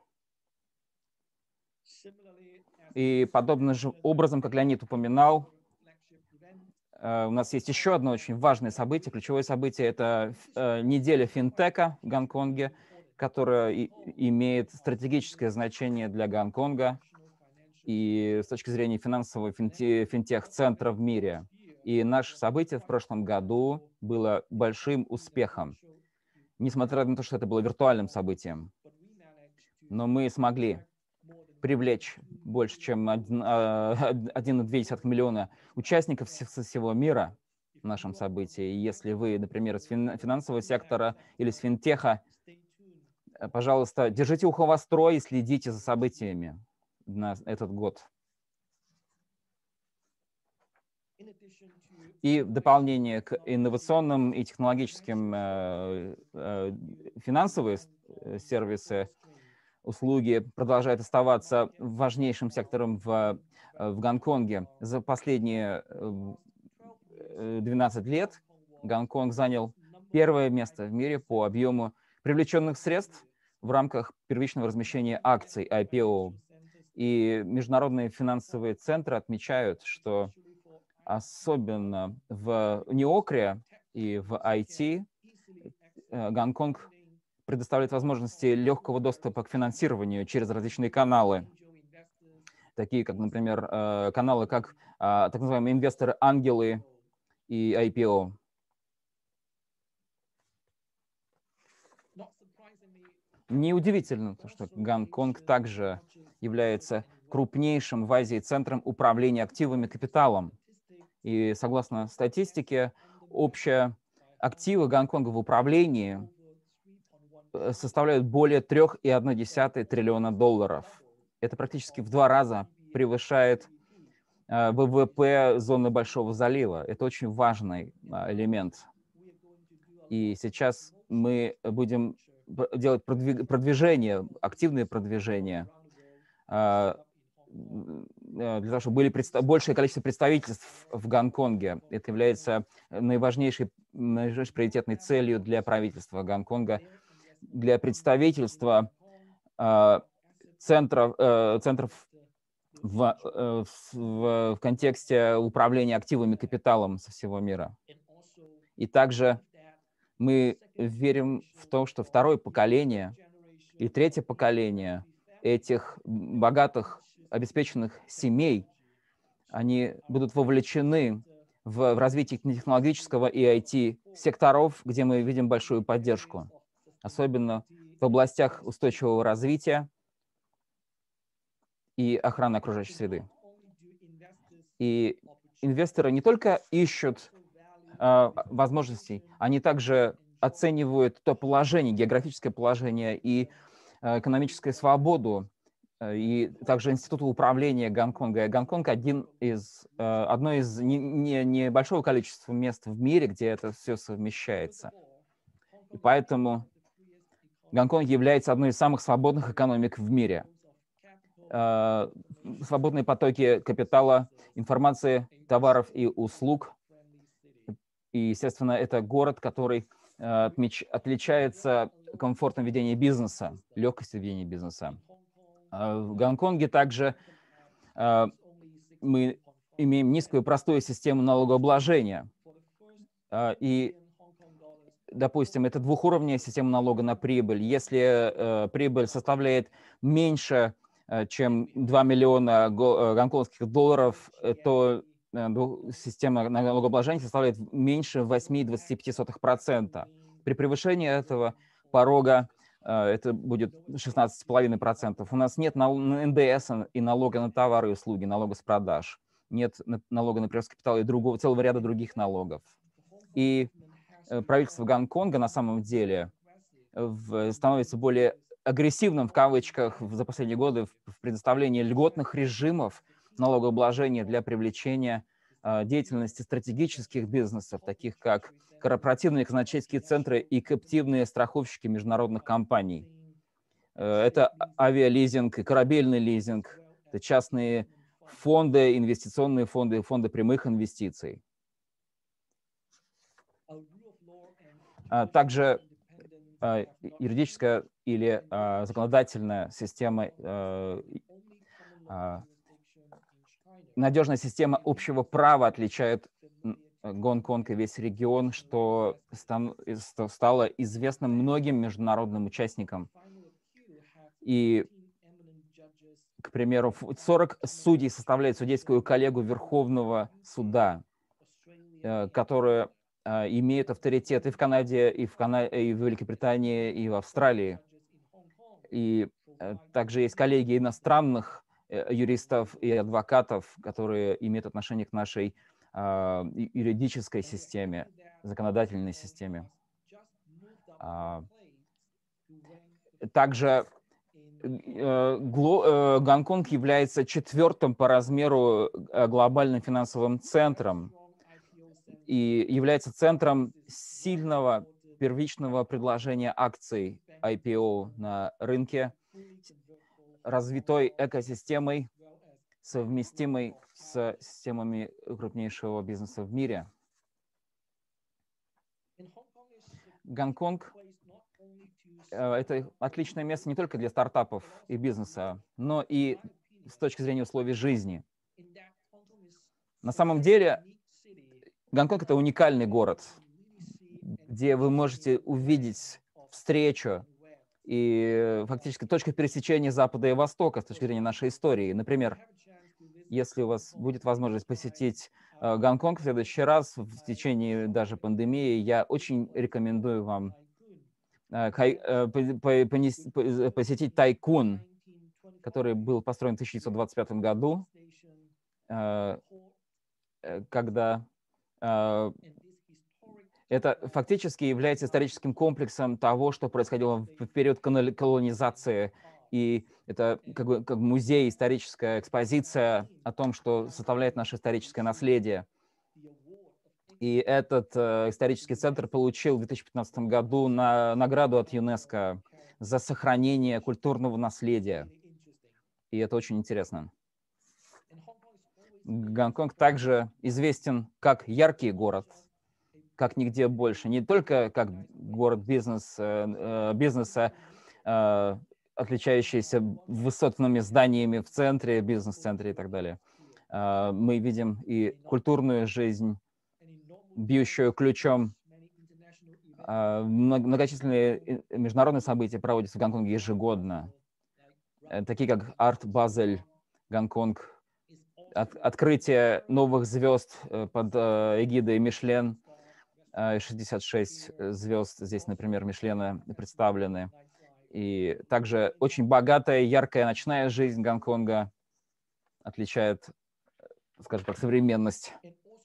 И подобным же образом, как Леонид упоминал, у нас есть еще одно очень важное событие, ключевое событие — это неделя финтека в Гонконге, которая имеет стратегическое значение для Гонконга и с точки зрения финансового финтех-центра в мире. И наше событие в прошлом году было большим успехом, несмотря на то, что это было виртуальным событием. Но мы смогли привлечь больше, чем один целых две десятых миллиона участников со всего мира в нашем событии. И если вы, например, из финансового сектора или с финтеха, пожалуйста, держите ухо востро и следите за событиями на этот год. И в дополнение к инновационным и технологическим э, э, финансовые сервисы, услуги продолжают оставаться важнейшим сектором в, в Гонконге. За последние двенадцать лет Гонконг занял первое место в мире по объему привлеченных средств в рамках первичного размещения акций ай пи о. И международные финансовые центры отмечают, что особенно в неокре и в ай ти Гонконг предоставляет возможности легкого доступа к финансированию через различные каналы, такие как, например, каналы как так называемые инвесторы-ангелы и ай пи о. Неудивительно, что Гонконг также является крупнейшим в Азии центром управления активами капиталом. И согласно статистике, общие активы Гонконга в управлении составляют более трёх и одной десятой триллиона долларов. Это практически в два раза превышает вэ вэ пэ зоны Большого залива. Это очень важный элемент. И сейчас мы будем делать продвижение, активное продвижение, для того, чтобы были большее количество представительств в Гонконге. Это является наиважнейшей, наиважнейшей приоритетной целью для правительства Гонконга, для представительства центров, центров в, в, в контексте управления активами капиталом со всего мира. И также мы верим в то, что второе поколение и третье поколение этих богатых, обеспеченных семей, они будут вовлечены в развитие технологического и ай ти секторов, где мы видим большую поддержку, особенно в областях устойчивого развития и охраны окружающей среды. И инвесторы не только ищут э, возможностей, они также оценивают то положение, географическое положение и э, экономическую свободу, э, и также институты управления Гонконга. Гонконг один из, э, одно из не, не, небольшого количества мест в мире, где это все совмещается. И поэтому Гонконг является одной из самых свободных экономик в мире. Свободные потоки капитала, информации, товаров и услуг. И, естественно, это город, который отмеч... отличается комфортом ведения бизнеса, легкостью ведения бизнеса. В Гонконге также мы имеем низкую и простую систему налогообложения. И, допустим, это двухуровневая система налога на прибыль. Если прибыль составляет меньше, чем два миллиона гонконгских долларов, то система налогообложения составляет меньше восемь целых двадцать пять сотых процента. При превышении этого порога это будет шестнадцать целых пять десятых процента. У нас нет эн дэ эс и налога на товары и услуги, налога с продаж. Нет налога на прирост капитала и другого, целого ряда других налогов. И правительство Гонконга на самом деле в, становится более агрессивным, в кавычках, за последние годы в предоставлении льготных режимов налогообложения для привлечения э, деятельности стратегических бизнесов, таких как корпоративные казначейские центры и каптивные страховщики международных компаний. Э, это авиализинг и корабельный лизинг, это частные фонды, инвестиционные фонды, фонды прямых инвестиций. А также а, юридическая или а, законодательная система, а, а, надежная система общего права отличает Гонконг и весь регион, что стан, стало известно многим международным участникам. И, к примеру, сорок судей составляют судейскую коллегу Верховного суда, которые имеют авторитет и в Канаде, и в, Кана... и в Великобритании, и в Австралии. И также есть коллеги иностранных юристов и адвокатов, которые имеют отношение к нашей uh, юридической системе, законодательной системе. Uh, также uh, uh, Гонконг является четвертым по размеру глобальным финансовым центром и является центром сильного первичного предложения акций ай пи о на рынке, развитой экосистемой, совместимой с системами крупнейшего бизнеса в мире. Гонконг — это отличное место не только для стартапов и бизнеса, но и с точки зрения условий жизни. На самом деле, Гонконг — это уникальный город, где вы можете увидеть встречу и фактически точка пересечения Запада и Востока с точки зрения нашей истории. Например, если у вас будет возможность посетить э, Гонконг в следующий раз, в течение даже пандемии, я очень рекомендую вам э, кай, э, понес, посетить Тайкун, который был построен в тысяча девятьсот двадцать пятом году, э, когда э, это фактически является историческим комплексом того, что происходило в период колонизации. И это как бы как музей, историческая экспозиция о том, что составляет наше историческое наследие. И этот э, исторический центр получил в две тысячи пятнадцатом году на, награду от ЮНЕСКО за сохранение культурного наследия. И это очень интересно. Гонконг также известен как яркий город, как нигде больше. Не только как город бизнес, э, бизнеса, э, отличающийся высотными зданиями в центре, бизнес-центре и так далее. Э, мы видим и культурную жизнь, бьющую ключом. Э, многочисленные международные события проводятся в Гонконге ежегодно, э, такие как Арт Базель, Гонконг, от, открытие новых звезд э, под э, эгидой Мишлен, шестьдесят шесть звезд здесь, например, Мишлена представлены. И также очень богатая, яркая ночная жизнь Гонконга отличает, скажем так, современность.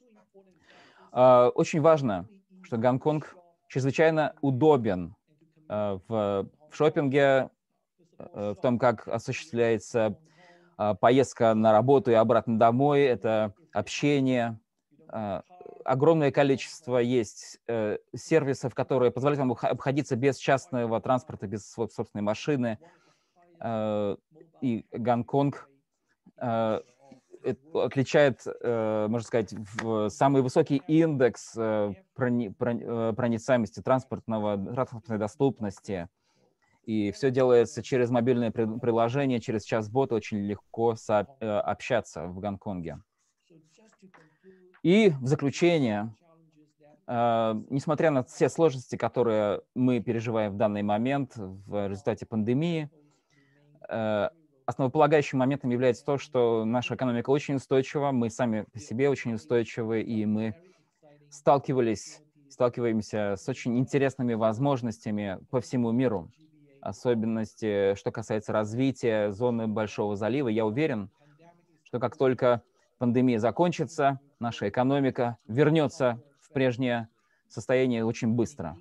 Очень важно, что Гонконг чрезвычайно удобен в шопинге, в том, как осуществляется поездка на работу и обратно домой, это общение. Огромное количество есть э, сервисов, которые позволяют вам обходиться без частного транспорта, без собственной машины. Э, и Гонконг э, отличает, э, можно сказать, в самый высокий индекс э, прони, прони, проницаемости транспортного, транспортной доступности. И все делается через мобильное приложение, через чат-бот. Очень легко со, э, общаться в Гонконге. И в заключение, э, несмотря на все сложности, которые мы переживаем в данный момент в результате пандемии, э, основополагающим моментом является то, что наша экономика очень устойчива, мы сами по себе очень устойчивы, и мы сталкивались, сталкиваемся с очень интересными возможностями по всему миру, особенности, что касается развития зоны Большого залива. Я уверен, что как только пандемия закончится, наша экономика вернется в прежнее состояние очень быстро.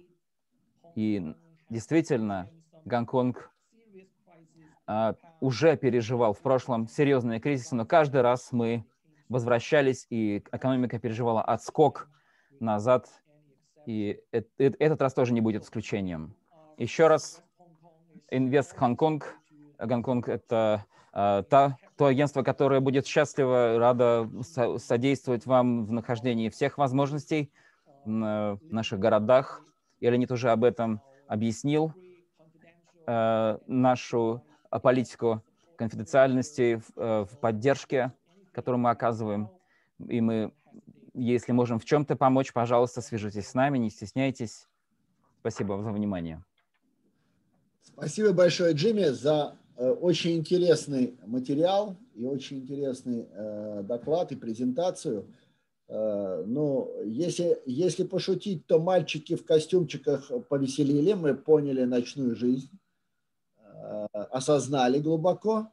И действительно, Гонконг а, уже переживал в прошлом серьезные кризисы, но каждый раз мы возвращались, и экономика переживала отскок назад, и этот раз тоже не будет исключением. Еще раз, Invest Гонконг. Гонконг — это а, та, то агентство, которое будет счастливо, радо со содействовать вам в нахождении всех возможностей в наших городах. И Леонид уже об этом объяснил, а, нашу политику конфиденциальности в, в поддержке, которую мы оказываем. И мы, если можем в чем-то помочь, пожалуйста, свяжитесь с нами, не стесняйтесь. Спасибо за внимание. Спасибо большое, Джимми, за э, очень интересный материал и очень интересный э, доклад и презентацию. Э, но если, если пошутить, то мальчики в костюмчиках повеселили, мы поняли ночную жизнь, э, осознали глубоко.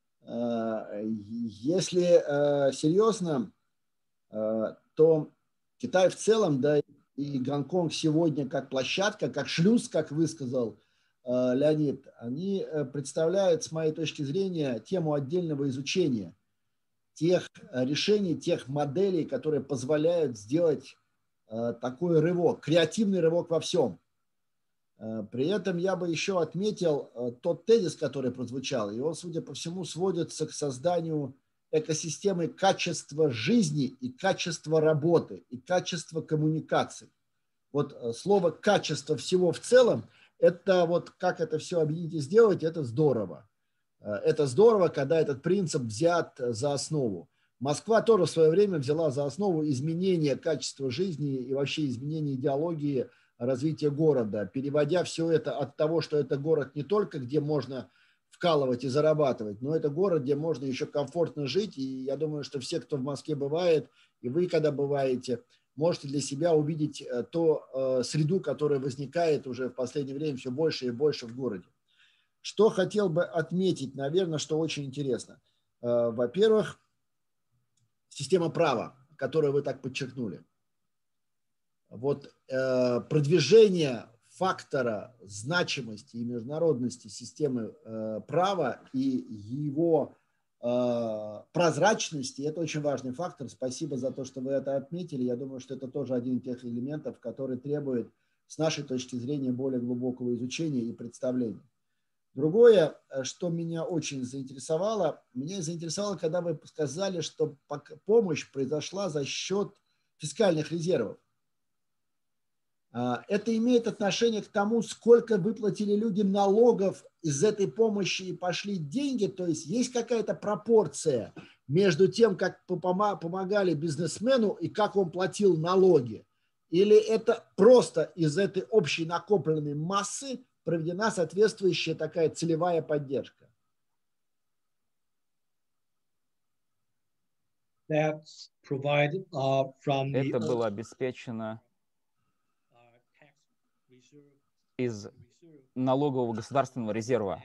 Э, если э, серьезно, э, то Китай в целом, да, и Гонконг сегодня как площадка, как шлюз, как высказал Леонид, они представляют, с моей точки зрения, тему отдельного изучения тех решений, тех моделей, которые позволяют сделать такой рывок, креативный рывок во всем. При этом я бы еще отметил тот тезис, который прозвучал, и он, судя по всему, сводится к созданию экосистемы качества жизни и качества работы, и качества коммуникаций. Вот слово «качество» всего в целом, это вот как это все объединить и сделать, это здорово. Это здорово, когда этот принцип взят за основу. Москва тоже в свое время взяла за основу изменение качества жизни и вообще изменение идеологии развития города, переводя все это от того, что это город не только, где можно вкалывать и зарабатывать, но это город, где можно еще комфортно жить. И я думаю, что все, кто в Москве бывает, и вы, когда бываете, можете для себя увидеть ту э, среду, которая возникает уже в последнее время все больше и больше в городе. Что хотел бы отметить, наверное, что очень интересно. Э, во-первых, система права, которую вы так подчеркнули. Вот э, продвижение фактора значимости и международности системы э, права и его прозрачности, это очень важный фактор. Спасибо за то, что вы это отметили. Я думаю, что это тоже один из тех элементов, который требует, с нашей точки зрения, более глубокого изучения и представления. Другое, что меня очень заинтересовало, меня заинтересовало, когда вы сказали, что помощь произошла за счет фискальных резервов. Это имеет отношение к тому, сколько выплатили люди налогов из этой помощи и пошли деньги. То есть есть какая-то пропорция между тем, как помогали бизнесмену и как он платил налоги. Или это просто из этой общей накопленной массы проведена соответствующая такая целевая поддержка? That's provided, uh, from the... Это было обеспечено из налогового государственного резерва.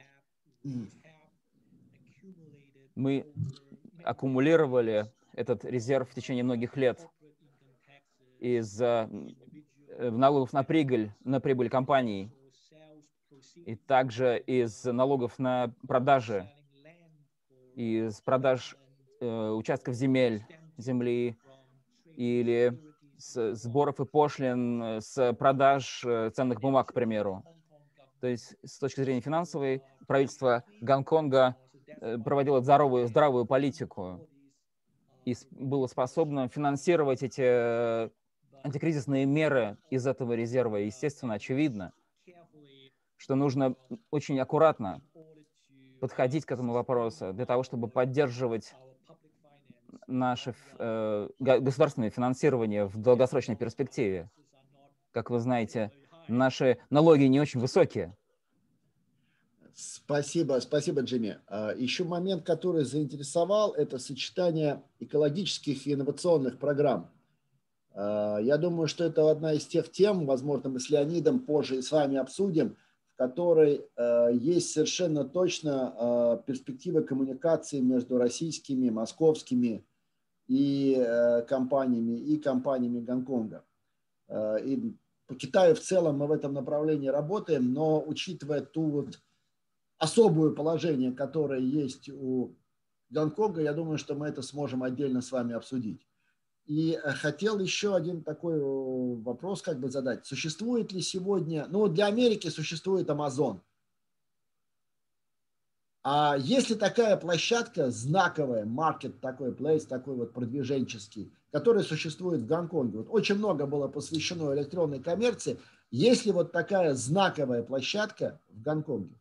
Мы аккумулировали этот резерв в течение многих лет из налогов на прибыль, на прибыль компаний, и также из налогов на продажи, из продаж э, участков земель, земли, или с сборов и пошлин с продаж ценных бумаг, к примеру. То есть с точки зрения финансовой, правительство Гонконга проводило здоровую, здравую политику и было способно финансировать эти антикризисные меры из этого резерва. Естественно, очевидно, что нужно очень аккуратно подходить к этому вопросу для того, чтобы поддерживать наше э, государственное финансирование в долгосрочной перспективе. Как вы знаете, наши налоги не очень высокие. Спасибо, спасибо, Джимми. Еще момент, который заинтересовал, это сочетание экологических и инновационных программ. Я думаю, что это одна из тех тем, возможно, мы с Леонидом позже и с вами обсудим, в которой есть совершенно точно перспектива коммуникации между российскими, московскими и компаниями, и компаниями Гонконга. И по Китаю в целом мы в этом направлении работаем, но учитывая ту вот особое положение, которое есть у Гонконга, я думаю, что мы это сможем отдельно с вами обсудить. И хотел еще один такой вопрос как бы задать. Существует ли сегодня, ну для Америки существует Amazon. А есть ли такая площадка знаковая, маркет такой, place такой вот продвиженческий, который существует в Гонконге? Вот очень много было посвящено электронной коммерции. Есть ли вот такая знаковая площадка в Гонконге?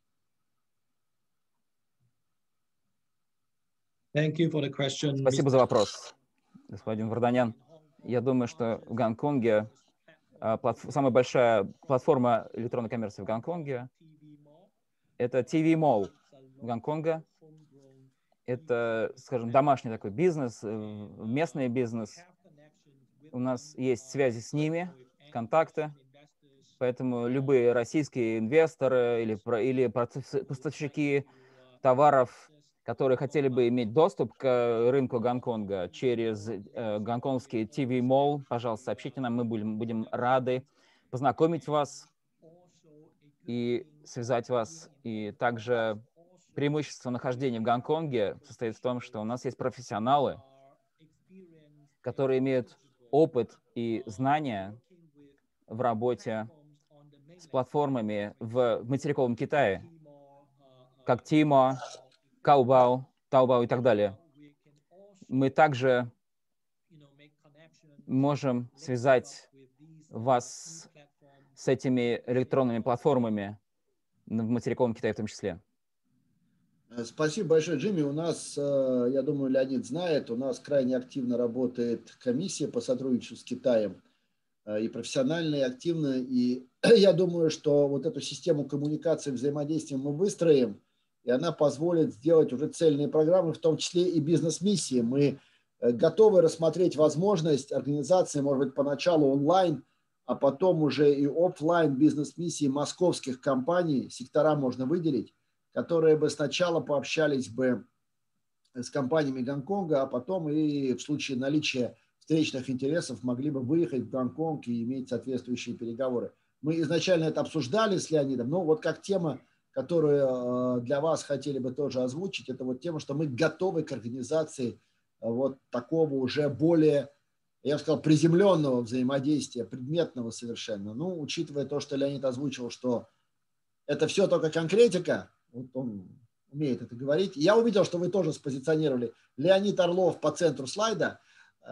Thank you for the question. Спасибо за вопрос, господин Варданян. Я думаю, что в Гонконге самая большая платформа электронной коммерции в Гонконге — это ти ви Mall Гонконга. Это, скажем, домашний такой бизнес, местный бизнес. У нас есть связи с ними, контакты, поэтому любые российские инвесторы или, или поставщики товаров, которые хотели бы иметь доступ к рынку Гонконга через э, гонконгский ти ви Mall, пожалуйста, сообщите нам, мы будем, будем рады познакомить вас и связать вас. И также преимущество нахождения в Гонконге состоит в том, что у нас есть профессионалы, которые имеют опыт и знания в работе с платформами в материковом Китае, как Tmall, Taobao, Taobao и так далее. Мы также можем связать вас с этими электронными платформами в материковом Китае в том числе. Спасибо большое, Джимми. У нас, я думаю, Леонид знает, у нас крайне активно работает комиссия по сотрудничеству с Китаем, и профессионально, и активно. И я думаю, что вот эту систему коммуникации, взаимодействия мы выстроим, и она позволит сделать уже цельные программы, в том числе и бизнес-миссии. Мы готовы рассмотреть возможность организации, может быть, поначалу онлайн, а потом уже и офлайн бизнес-миссии московских компаний, сектора можно выделить, которые бы сначала пообщались бы с компаниями Гонконга, а потом и в случае наличия встречных интересов могли бы выехать в Гонконг и иметь соответствующие переговоры. Мы изначально это обсуждали с Леонидом, но вот как тема, которую для вас хотели бы тоже озвучить, это вот тема, что мы готовы к организации вот такого уже более, я бы сказал, приземленного взаимодействия, предметного совершенно. Ну, учитывая то, что Леонид озвучил, что это все только конкретика, вот он умеет это говорить. Я увидел, что вы тоже спозиционировали Леонид Орлов по центру слайда.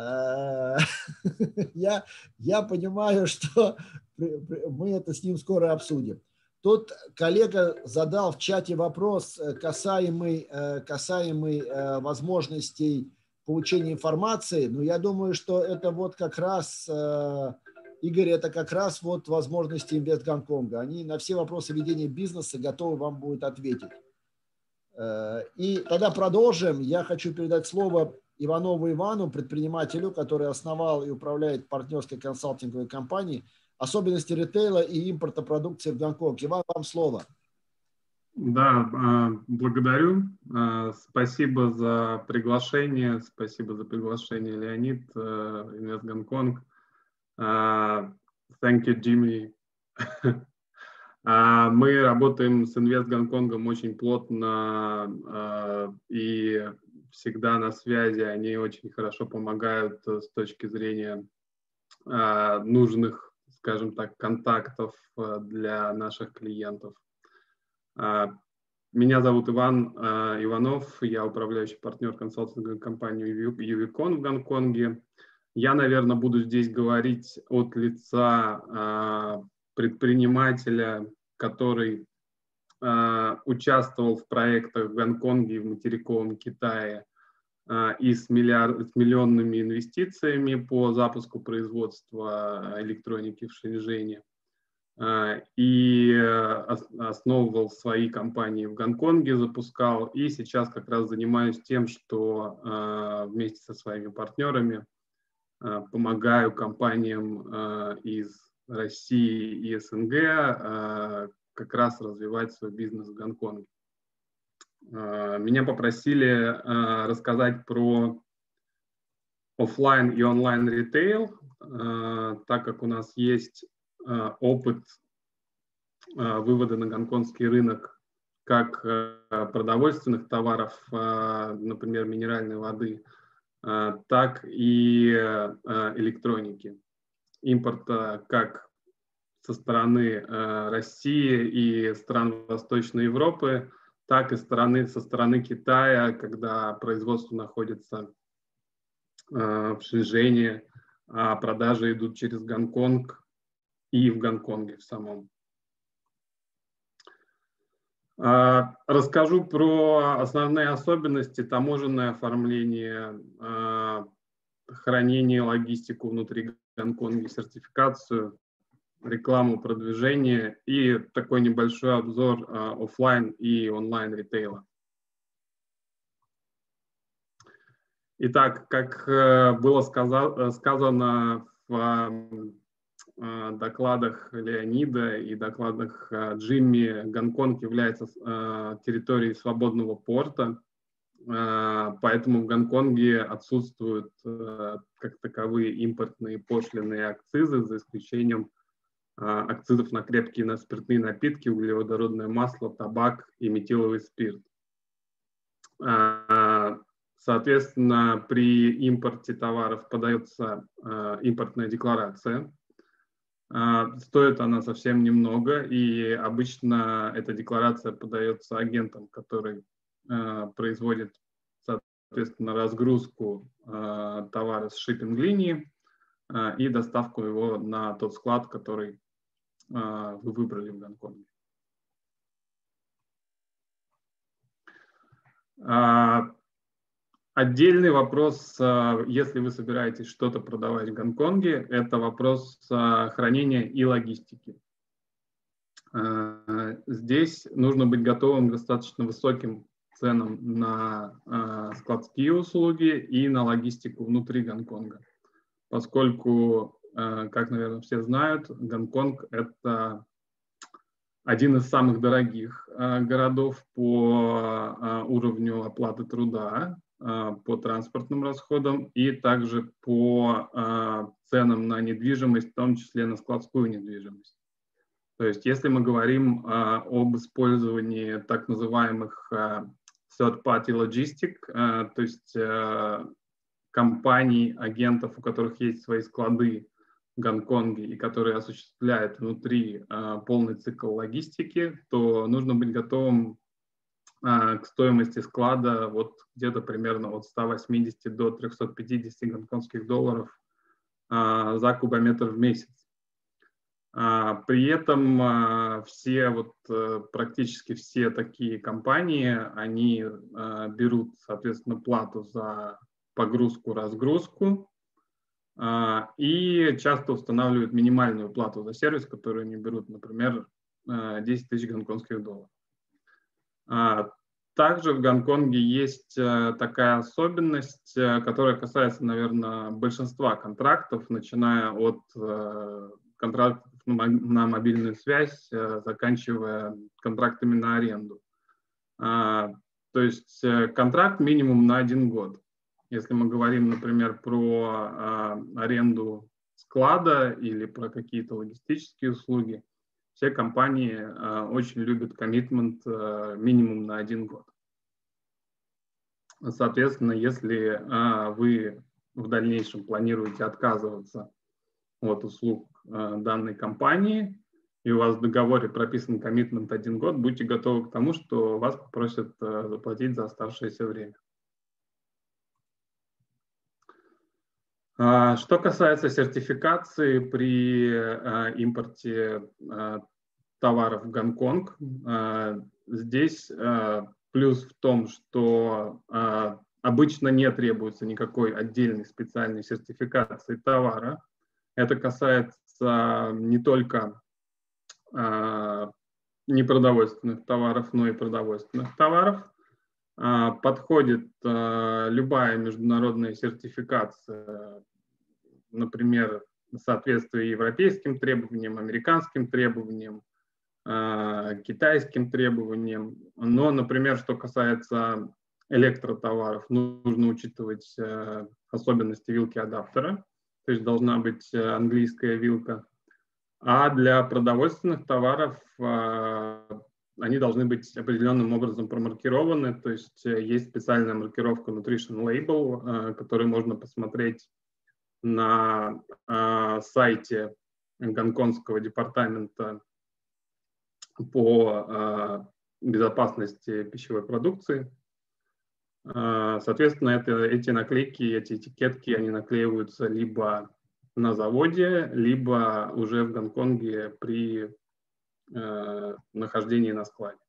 Я, я понимаю, что мы это с ним скоро обсудим. Тут коллега задал в чате вопрос, касаемый, касаемый возможностей получения информации. Но я думаю, что это вот как раз, Игорь, это как раз вот возможности Инвест Гонконга. Они на все вопросы ведения бизнеса готовы вам будут ответить. И тогда продолжим. Я хочу передать слово Иванову Ивану, предпринимателю, который основал и управляет партнерской консалтинговой компанией «Особенности ритейла и импорта продукции в Гонконг». Иван, вам слово. Да, благодарю. Спасибо за приглашение. Спасибо за приглашение, Леонид, Инвест Гонконг. Thank you, Jimmy. Мы работаем с Инвест Гонконгом очень плотно и всегда на связи. Они очень хорошо помогают с точки зрения нужных, скажем так, контактов для наших клиентов. Меня зовут Иван Иванов, я управляющий партнер консалтинговой компании Ювикон в Гонконге. Я, наверное, буду здесь говорить от лица предпринимателя, который участвовал в проектах в Гонконге и в материковом Китае и с, миллиард, с миллионными инвестициями по запуску производства электроники в Шэньчжэне. И основывал свои компании в Гонконге, запускал. И сейчас как раз занимаюсь тем, что вместе со своими партнерами помогаю компаниям из России и СНГ как раз развивать свой бизнес в Гонконге. Меня попросили рассказать про офлайн и онлайн ритейл. так как у нас есть опыт вывода на гонконгский рынок как продовольственных товаров, например, минеральной воды, так и электроники. Импорта как со стороны России и стран Восточной Европы, так и стороны, со стороны Китая, когда производство находится в Шэньчжэне, а продажи идут через Гонконг и в Гонконге в самом. Расскажу про основные особенности: таможенное оформление, хранение, логистику внутри Гонконга, сертификацию, рекламу, продвижение и такой небольшой обзор офлайн и онлайн ритейла. Итак, как было сказано в докладах Леонида и докладах Джимми, Гонконг является территорией свободного порта, поэтому в Гонконге отсутствуют как таковые импортные пошлины и акцизы, за исключением акцизов на крепкие на спиртные напитки, углеводородное масло, табак и метиловый спирт. Соответственно, при импорте товаров подается импортная декларация. Стоит она совсем немного, и обычно эта декларация подается агентом, который производит, соответственно, разгрузку товара с шиппинг-линии и доставку его на тот склад, который вы выбрали в Гонконге. Отдельный вопрос, если вы собираетесь что-то продавать в Гонконге, это вопрос хранения и логистики. Здесь нужно быть готовым к достаточно высоким ценам на складские услуги и на логистику внутри Гонконга, поскольку, как, наверное, все знают, Гонконг – это один из самых дорогих городов по уровню оплаты труда, по транспортным расходам и также по ценам на недвижимость, в том числе на складскую недвижимость. То есть, если мы говорим об использовании так называемых third-party logistic, то есть компаний, агентов, у которых есть свои склады в Гонконге и которые осуществляют внутри полный цикл логистики, то нужно быть готовым к стоимости склада вот где-то примерно от ста восьмидесяти до трёхсот пятидесяти гонконгских долларов за кубометр в месяц. При этом все, вот, практически все такие компании, они берут, соответственно, плату за погрузку, разгрузку и часто устанавливают минимальную плату за сервис, которую они берут, например, десять тысяч гонконгских долларов. Также в Гонконге есть такая особенность, которая касается, наверное, большинства контрактов, начиная от контрактов на мобильную связь, заканчивая контрактами на аренду. То есть контракт минимум на один год. Если мы говорим, например, про аренду склада или про какие-то логистические услуги, все компании э, очень любят коммитмент э, минимум на один год. Соответственно, если э, вы в дальнейшем планируете отказываться от услуг э, данной компании, и у вас в договоре прописан коммитмент один год, будьте готовы к тому, что вас попросят э, заплатить за оставшееся время. Что касается сертификации при э, импорте э, товаров в Гонконг, э, здесь э, плюс в том, что э, обычно не требуется никакой отдельной специальной сертификации товара. Это касается не только э, непродовольственных товаров, но и продовольственных товаров. Э, подходит э, любая международная сертификация, например, соответствие европейским требованиям, американским требованиям, э, китайским требованиям. Но, например, что касается электротоваров, нужно учитывать э, особенности вилки адаптера. то есть должна быть английская вилка. А для продовольственных товаров они должны быть определенным образом промаркированы, то есть есть специальная маркировка Nutrition Label, которую можно посмотреть на сайте Гонконгского департамента по безопасности пищевой продукции. Соответственно, это, эти наклейки, эти этикетки, они наклеиваются либо на заводе, либо уже в Гонконге при э, нахождении на складе.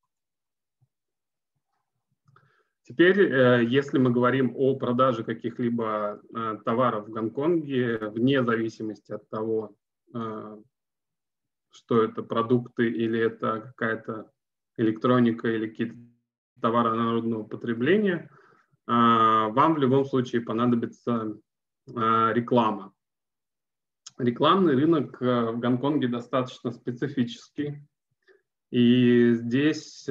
Теперь, э, если мы говорим о продаже каких-либо э, товаров в Гонконге, вне зависимости от того, э, что это продукты или это какая-то электроника или какие-то товары народного потребления, вам в любом случае понадобится реклама. Рекламный рынок в Гонконге достаточно специфический, и здесь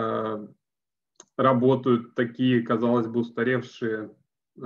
работают такие, казалось бы, устаревшие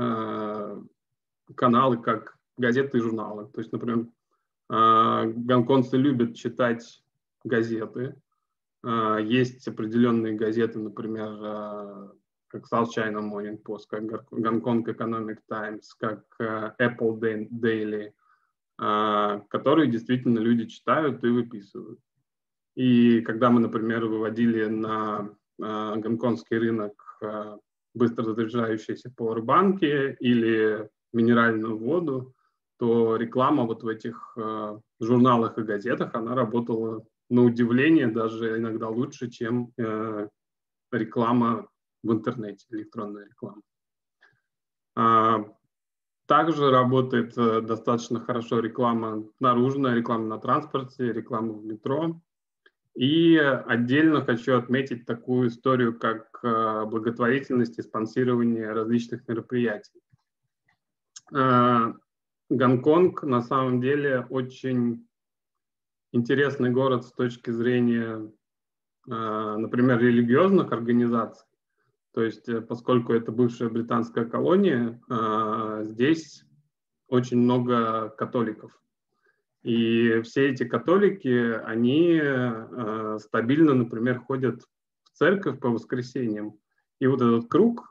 каналы, как газеты и журналы. То есть, например, гонконгцы любят читать газеты. Есть определенные газеты, например, как South China Morning Post, как Gongkong Economic Times, как Apple Daily, которые действительно люди читают и выписывают. И когда мы, например, выводили на гонконгский рынок быстро заряжающиеся пауэрбанки или минеральную воду, то реклама вот в этих журналах и газетах, она работала на удивление даже иногда лучше, чем э, реклама в интернете, электронная реклама. А, также работает э, достаточно хорошо реклама наружная, реклама на транспорте, реклама в метро. И отдельно хочу отметить такую историю, как э, благотворительность и спонсирование различных мероприятий. Э, Гонконг на самом деле очень интересный город с точки зрения, например, религиозных организаций. То есть, поскольку это бывшая британская колония, здесь очень много католиков. И все эти католики, они стабильно, например, ходят в церковь по воскресеньям. И вот этот круг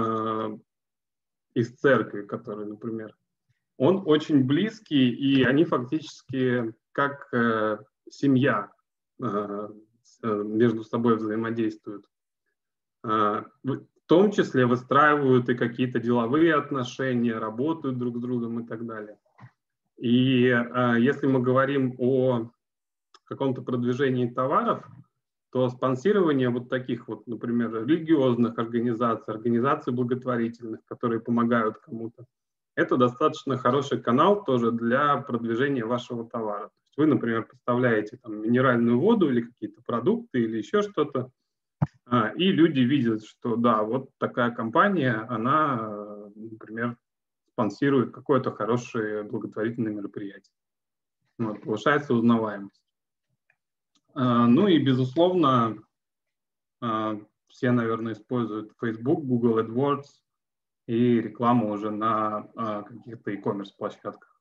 из церкви, который, например, он очень близкий, и они фактически как э, семья э, между собой взаимодействуют. Э, в том числе выстраивают и какие-то деловые отношения, работают друг с другом и так далее. И э, если мы говорим о каком-то продвижении товаров, то спонсирование вот таких вот, например, религиозных организаций, организаций благотворительных, которые помогают кому-то, это достаточно хороший канал тоже для продвижения вашего товара. То есть вы, например, поставляете там минеральную воду или какие-то продукты или еще что-то, и люди видят, что да, вот такая компания, она, например, спонсирует какое-то хорошее благотворительное мероприятие. Вот, повышается узнаваемость. Ну и, безусловно, все, наверное, используют Facebook, Google AdWords, и рекламу уже на а, каких-то e-commerce площадках.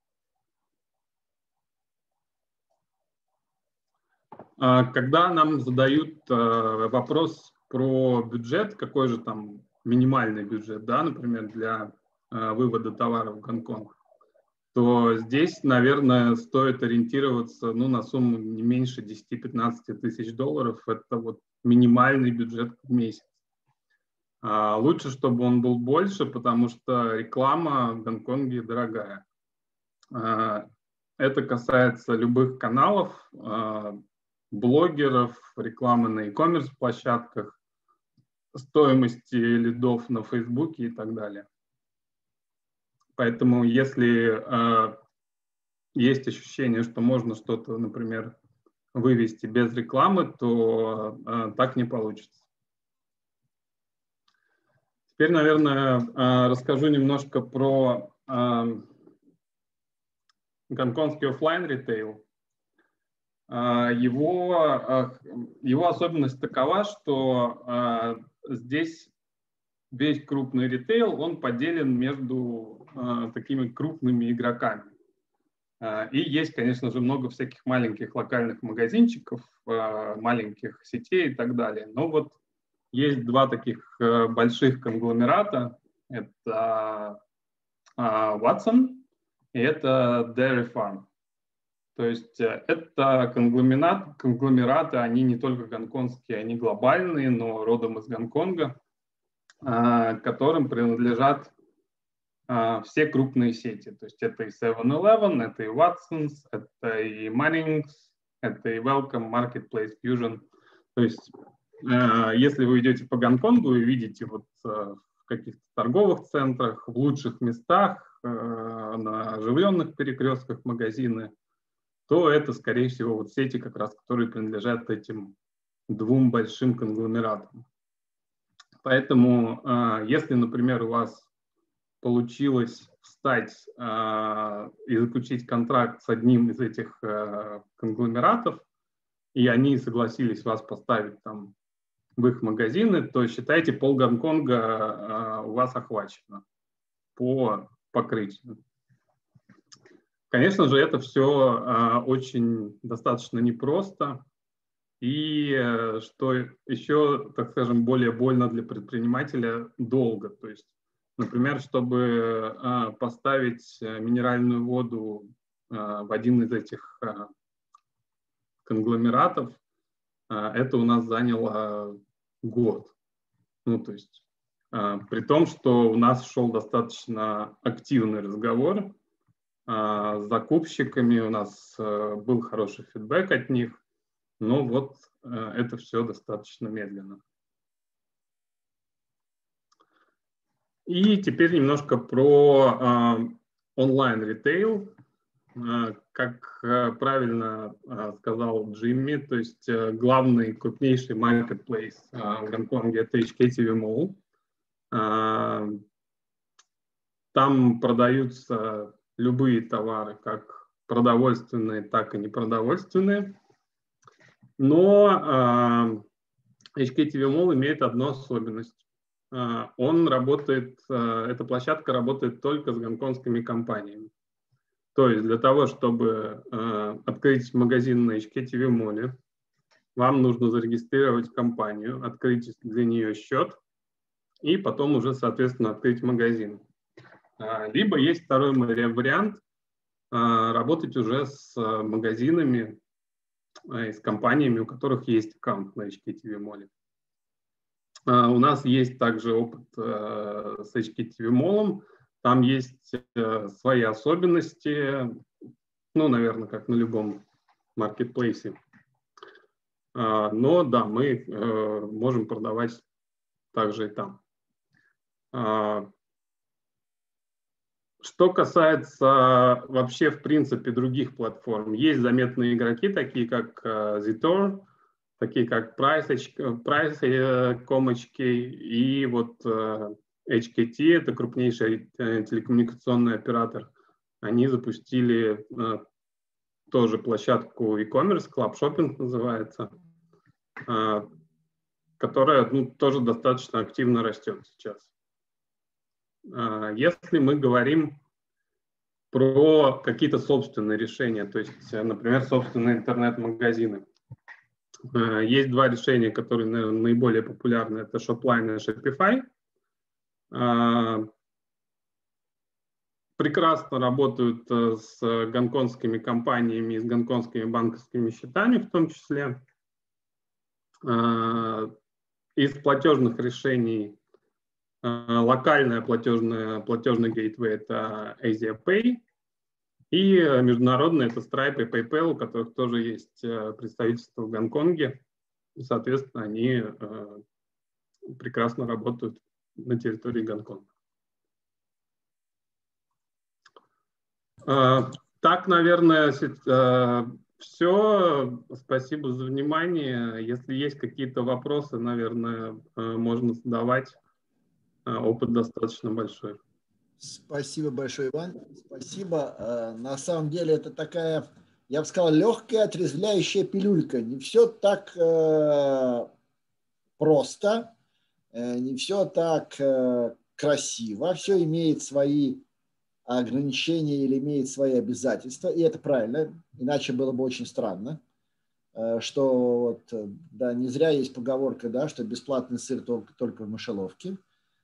А, когда нам задают а, вопрос про бюджет, какой же там минимальный бюджет, да, например, для а, вывода товаров в Гонконг, то здесь, наверное, стоит ориентироваться ну, на сумму не меньше десяти-пятнадцати тысяч долларов. Это вот минимальный бюджет в месяц. Лучше, чтобы он был больше, потому что реклама в Гонконге дорогая. Это касается любых каналов, блогеров, рекламы на e-commerce площадках, стоимости лидов на Фейсбуке и так далее. Поэтому если есть ощущение, что можно что-то, например, вывести без рекламы, то так не получится. Теперь, наверное, расскажу немножко про гонконгский офлайн ритейл. Его, его особенность такова, что здесь весь крупный ритейл, он поделен между такими крупными игроками. И есть, конечно же, много всяких маленьких локальных магазинчиков, маленьких сетей и так далее. Но вот есть два таких больших конгломерата. Это Watson и это Dairy Farm. То есть это конгломерат, конгломераты, они не только гонконгские, они глобальные, но родом из Гонконга, которым принадлежат все крупные сети. То есть это и севен элевен, это и Watsons, это и Munnings, это и Welcome, Marketplace, Fusion. То есть если вы идете по Гонконгу и видите вот в каких-то торговых центрах, в лучших местах, на оживленных перекрестках магазины, то это, скорее всего, вот сети, как раз, которые принадлежат этим двум большим конгломератам. Поэтому, если, например, у вас получилось встать и заключить контракт с одним из этих конгломератов, и они согласились вас поставить там в их магазины, то считайте, пол Гонконга у вас охвачено по покрытию. Конечно же, это все а, очень достаточно непросто, и что еще, так скажем, более больно для предпринимателя, долго. То есть, например, чтобы а, поставить минеральную воду а, в один из этих а, конгломератов, а, это у нас заняло год. Ну, то есть, а, при том, что у нас шел достаточно активный разговор с закупщиками, у нас был хороший фидбэк от них, но вот это все достаточно медленно. И теперь немножко про онлайн-ритейл. Как правильно сказал Джимми, то есть главный, крупнейший маркетплейс в Гонконге – это эйч кей ти ви Mall. Там продаются любые товары, как продовольственные, так и непродовольственные. Но эйч кей ти ви Mall имеет одну особенность. Он работает, эта площадка работает только с гонконгскими компаниями. То есть для того, чтобы открыть магазин на эйч кей ти ви Mall, вам нужно зарегистрировать компанию, открыть для нее счет и потом уже, соответственно, открыть магазин. Либо есть второй вариант – работать уже с магазинами и с компаниями, у которых есть аккаунт на эйч кей ти ви Mall. У нас есть также опыт с эйч кей ти ви Mall. Там есть свои особенности, ну, наверное, как на любом маркетплейсе. Но да, мы можем продавать также и там. Что касается вообще, в принципе, других платформ, есть заметные игроки, такие как Ztor, такие как Price, Price ком эйч кей и вот эйч кей ти, это крупнейший телекоммуникационный оператор. Они запустили тоже площадку e-commerce, Club Shopping называется, которая, ну, тоже достаточно активно растет сейчас. Если мы говорим про какие-то собственные решения, то есть, например, собственные интернет-магазины, есть два решения, которые, наверное, наиболее популярны, это Shopline и Shopify. Прекрасно работают с гонконгскими компаниями и с гонконгскими банковскими счетами в том числе. Из платежных решений локальная платежная, платежный гейтвей – это AsiaPay, и международный – это Stripe и PayPal, у которых тоже есть представительство в Гонконге. И, соответственно, они прекрасно работают на территории Гонконга. Так, наверное, все. Спасибо за внимание. Если есть какие-то вопросы, наверное, можно задавать. Опыт достаточно большой. Спасибо большое, Иван. Спасибо. На самом деле это такая, я бы сказал, легкая, отрезвляющая пилюлька. Не все так просто, не все так красиво, все имеет свои ограничения или имеет свои обязательства, и это правильно, иначе было бы очень странно, что вот, да, не зря есть поговорка, да, что бесплатный сыр только, только в мышеловке.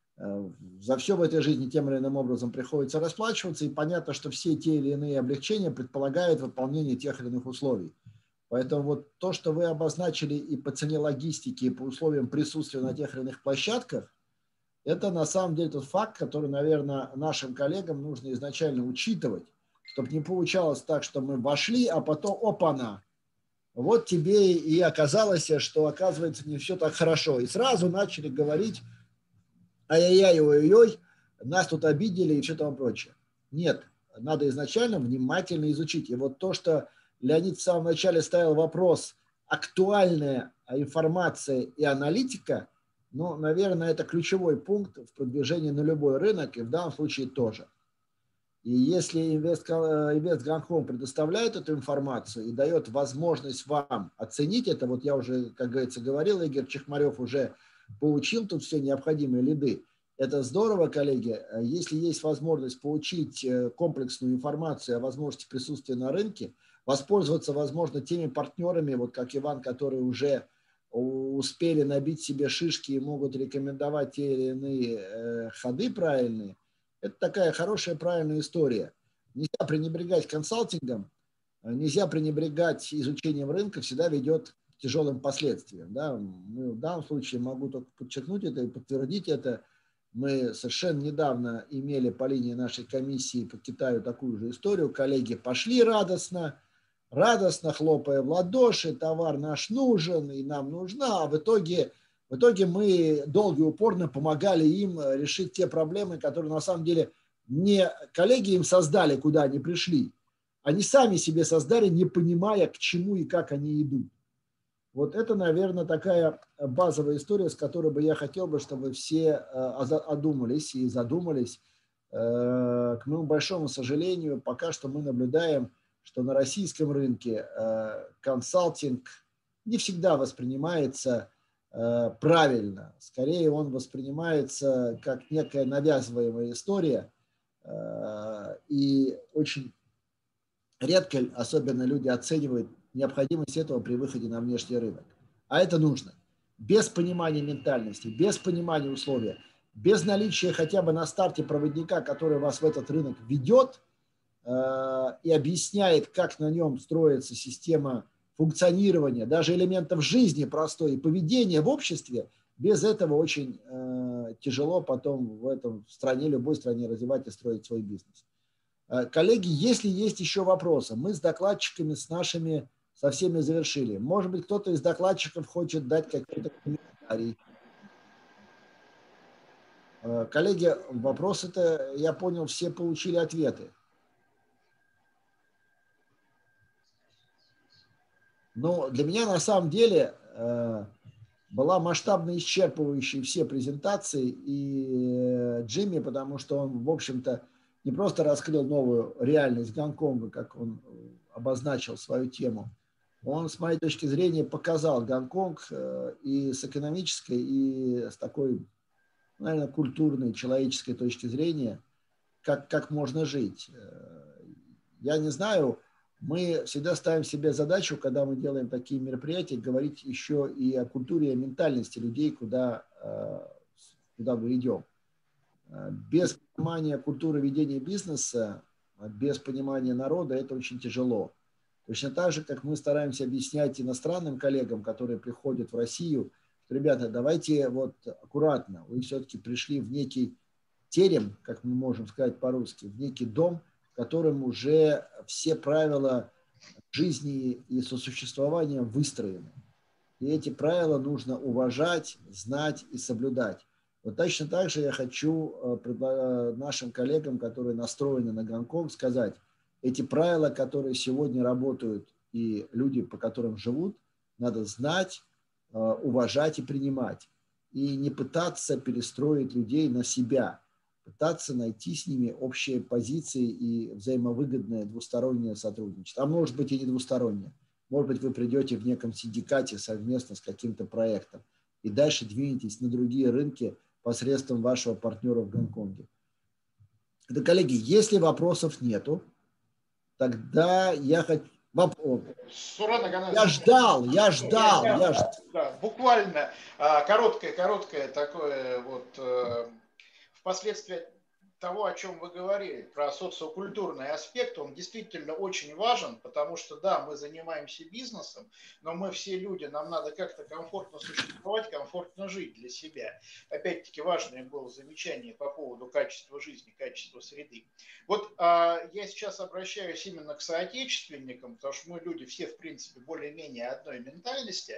За все в этой жизни тем или иным образом приходится расплачиваться, и понятно, что все те или иные облегчения предполагают выполнение тех или иных условий. Поэтому вот то, что вы обозначили и по цене логистики, и по условиям присутствия на тех или иных площадках, это на самом деле тот факт, который, наверное, нашим коллегам нужно изначально учитывать, чтобы не получалось так, что мы вошли, а потом опа-на, вот тебе и оказалось, что, оказывается, не все так хорошо. И сразу начали говорить, ай-яй-яй, ой-ой-ой, нас тут обидели и все там прочее. Нет, надо изначально внимательно изучить. И вот то, что Леонид в самом начале ставил вопрос, актуальная информация и аналитика, ну, наверное, это ключевой пункт в продвижении на любой рынок, и в данном случае тоже. И если InvestGranHome предоставляет эту информацию и дает возможность вам оценить это, вот я уже, как говорится, говорил, Игорь Чехмарев уже получил тут все необходимые лиды. Это здорово, коллеги. Если есть возможность получить комплексную информацию о возможности присутствия на рынке, воспользоваться, возможно, теми партнерами, вот как Иван, которые уже успели набить себе шишки и могут рекомендовать те или иные э, ходы правильные, это такая хорошая, правильная история. Нельзя пренебрегать консалтингом, нельзя пренебрегать изучением рынка, всегда ведет к тяжелым последствиям. Да? Мы в данном случае, могу только подчеркнуть это и подтвердить это, мы совершенно недавно имели по линии нашей комиссии по Китаю такую же историю. Коллеги пошли радостно, радостно хлопая в ладоши, товар наш нужен и нам нужна, а в итоге, в итоге мы долго и упорно помогали им решить те проблемы, которые на самом деле не коллеги им создали, куда они пришли, они сами себе создали, не понимая, к чему и как они идут. Вот это, наверное, такая базовая история, с которой бы я хотел бы, чтобы все одумались и задумались. К моему большому сожалению, пока что мы наблюдаем, что на российском рынке э, консалтинг не всегда воспринимается э, правильно. Скорее он воспринимается как некая навязываемая история. Э, и очень редко, особенно люди оценивают необходимость этого при выходе на внешний рынок. А это нужно. Без понимания ментальности, без понимания условий, без наличия хотя бы на старте проводника, который вас в этот рынок ведет, и объясняет, как на нем строится система функционирования, даже элементов жизни простой и поведения в обществе, без этого очень э, тяжело потом в этом в стране, любой стране развивать и строить свой бизнес. Э, коллеги, если есть еще вопросы, мы с докладчиками, с нашими, со всеми завершили. Может быть, кто-то из докладчиков хочет дать какой-то комментарий. Э, коллеги, вопросы-то, я понял, все получили ответы. Но для меня на самом деле э, была масштабно исчерпывающей все презентации и Джимми, потому что он, в общем-то, не просто раскрыл новую реальность Гонконга, как он обозначил свою тему, он, с моей точки зрения, показал Гонконг э, и с экономической, и с такой, наверное, культурной, человеческой точки зрения, как, как можно жить. Я не знаю... Мы всегда ставим себе задачу, когда мы делаем такие мероприятия, говорить еще и о культуре и о ментальности людей, куда, куда мы идем. Без понимания культуры ведения бизнеса, без понимания народа это очень тяжело. Точно так же, как мы стараемся объяснять иностранным коллегам, которые приходят в Россию, что, ребята, давайте вот аккуратно, вы все-таки пришли в некий терем, как мы можем сказать по-русски, в некий дом, в котором уже все правила жизни и сосуществования выстроены. И эти правила нужно уважать, знать и соблюдать. Вот точно так же я хочу нашим коллегам, которые настроены на Гонконг, сказать, эти правила, которые сегодня работают и люди, по которым живут, надо знать, уважать и принимать. И не пытаться перестроить людей на себя, пытаться найти с ними общие позиции и взаимовыгодное двустороннее сотрудничество. А может быть и не двустороннее. Может быть, вы придете в неком синдикате совместно с каким-то проектом и дальше двинетесь на другие рынки посредством вашего партнера в Гонконге. Это, коллеги, если вопросов нету, тогда я хочу... Я ждал, я ждал, я, я ждал. Да, буквально короткое, короткое такое вот впоследствии того, о чем вы говорили, про социокультурный аспект, он действительно очень важен, потому что, да, мы занимаемся бизнесом, но мы все люди, нам надо как-то комфортно существовать, комфортно жить для себя. Опять-таки, важное было замечание по поводу качества жизни, качества среды. Вот а, я сейчас обращаюсь именно к соотечественникам, потому что мы люди все, в принципе, более-менее одной ментальности.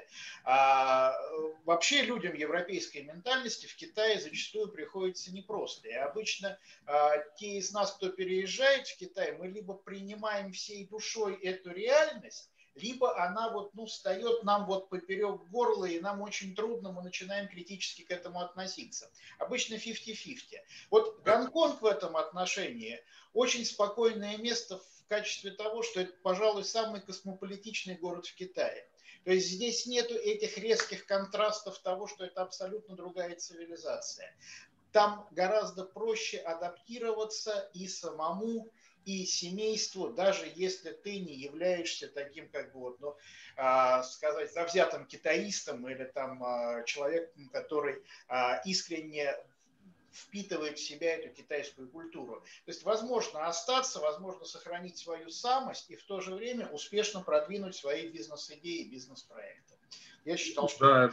А, вообще людям европейской ментальности в Китае зачастую приходится непросто. И обычно те из нас, кто переезжает в Китай, мы либо принимаем всей душой эту реальность, либо она вот, ну, встает нам вот поперек горла, и нам очень трудно, мы начинаем критически к этому относиться. Обычно пятьдесят на пятьдесят. Вот Гонконг в этом отношении очень спокойное место в качестве того, что это, пожалуй, самый космополитичный город в Китае. То есть здесь нету этих резких контрастов того, что это абсолютно другая цивилизация. Там гораздо проще адаптироваться и самому, и семейству, даже если ты не являешься таким, как бы, вот, ну, а, сказать, завзятым китаистом или там а, человеком, который а, искренне впитывает в себя эту китайскую культуру. То есть возможно остаться, возможно сохранить свою самость и в то же время успешно продвинуть свои бизнес-идеи, бизнес-проекты. Я считал, что... Да,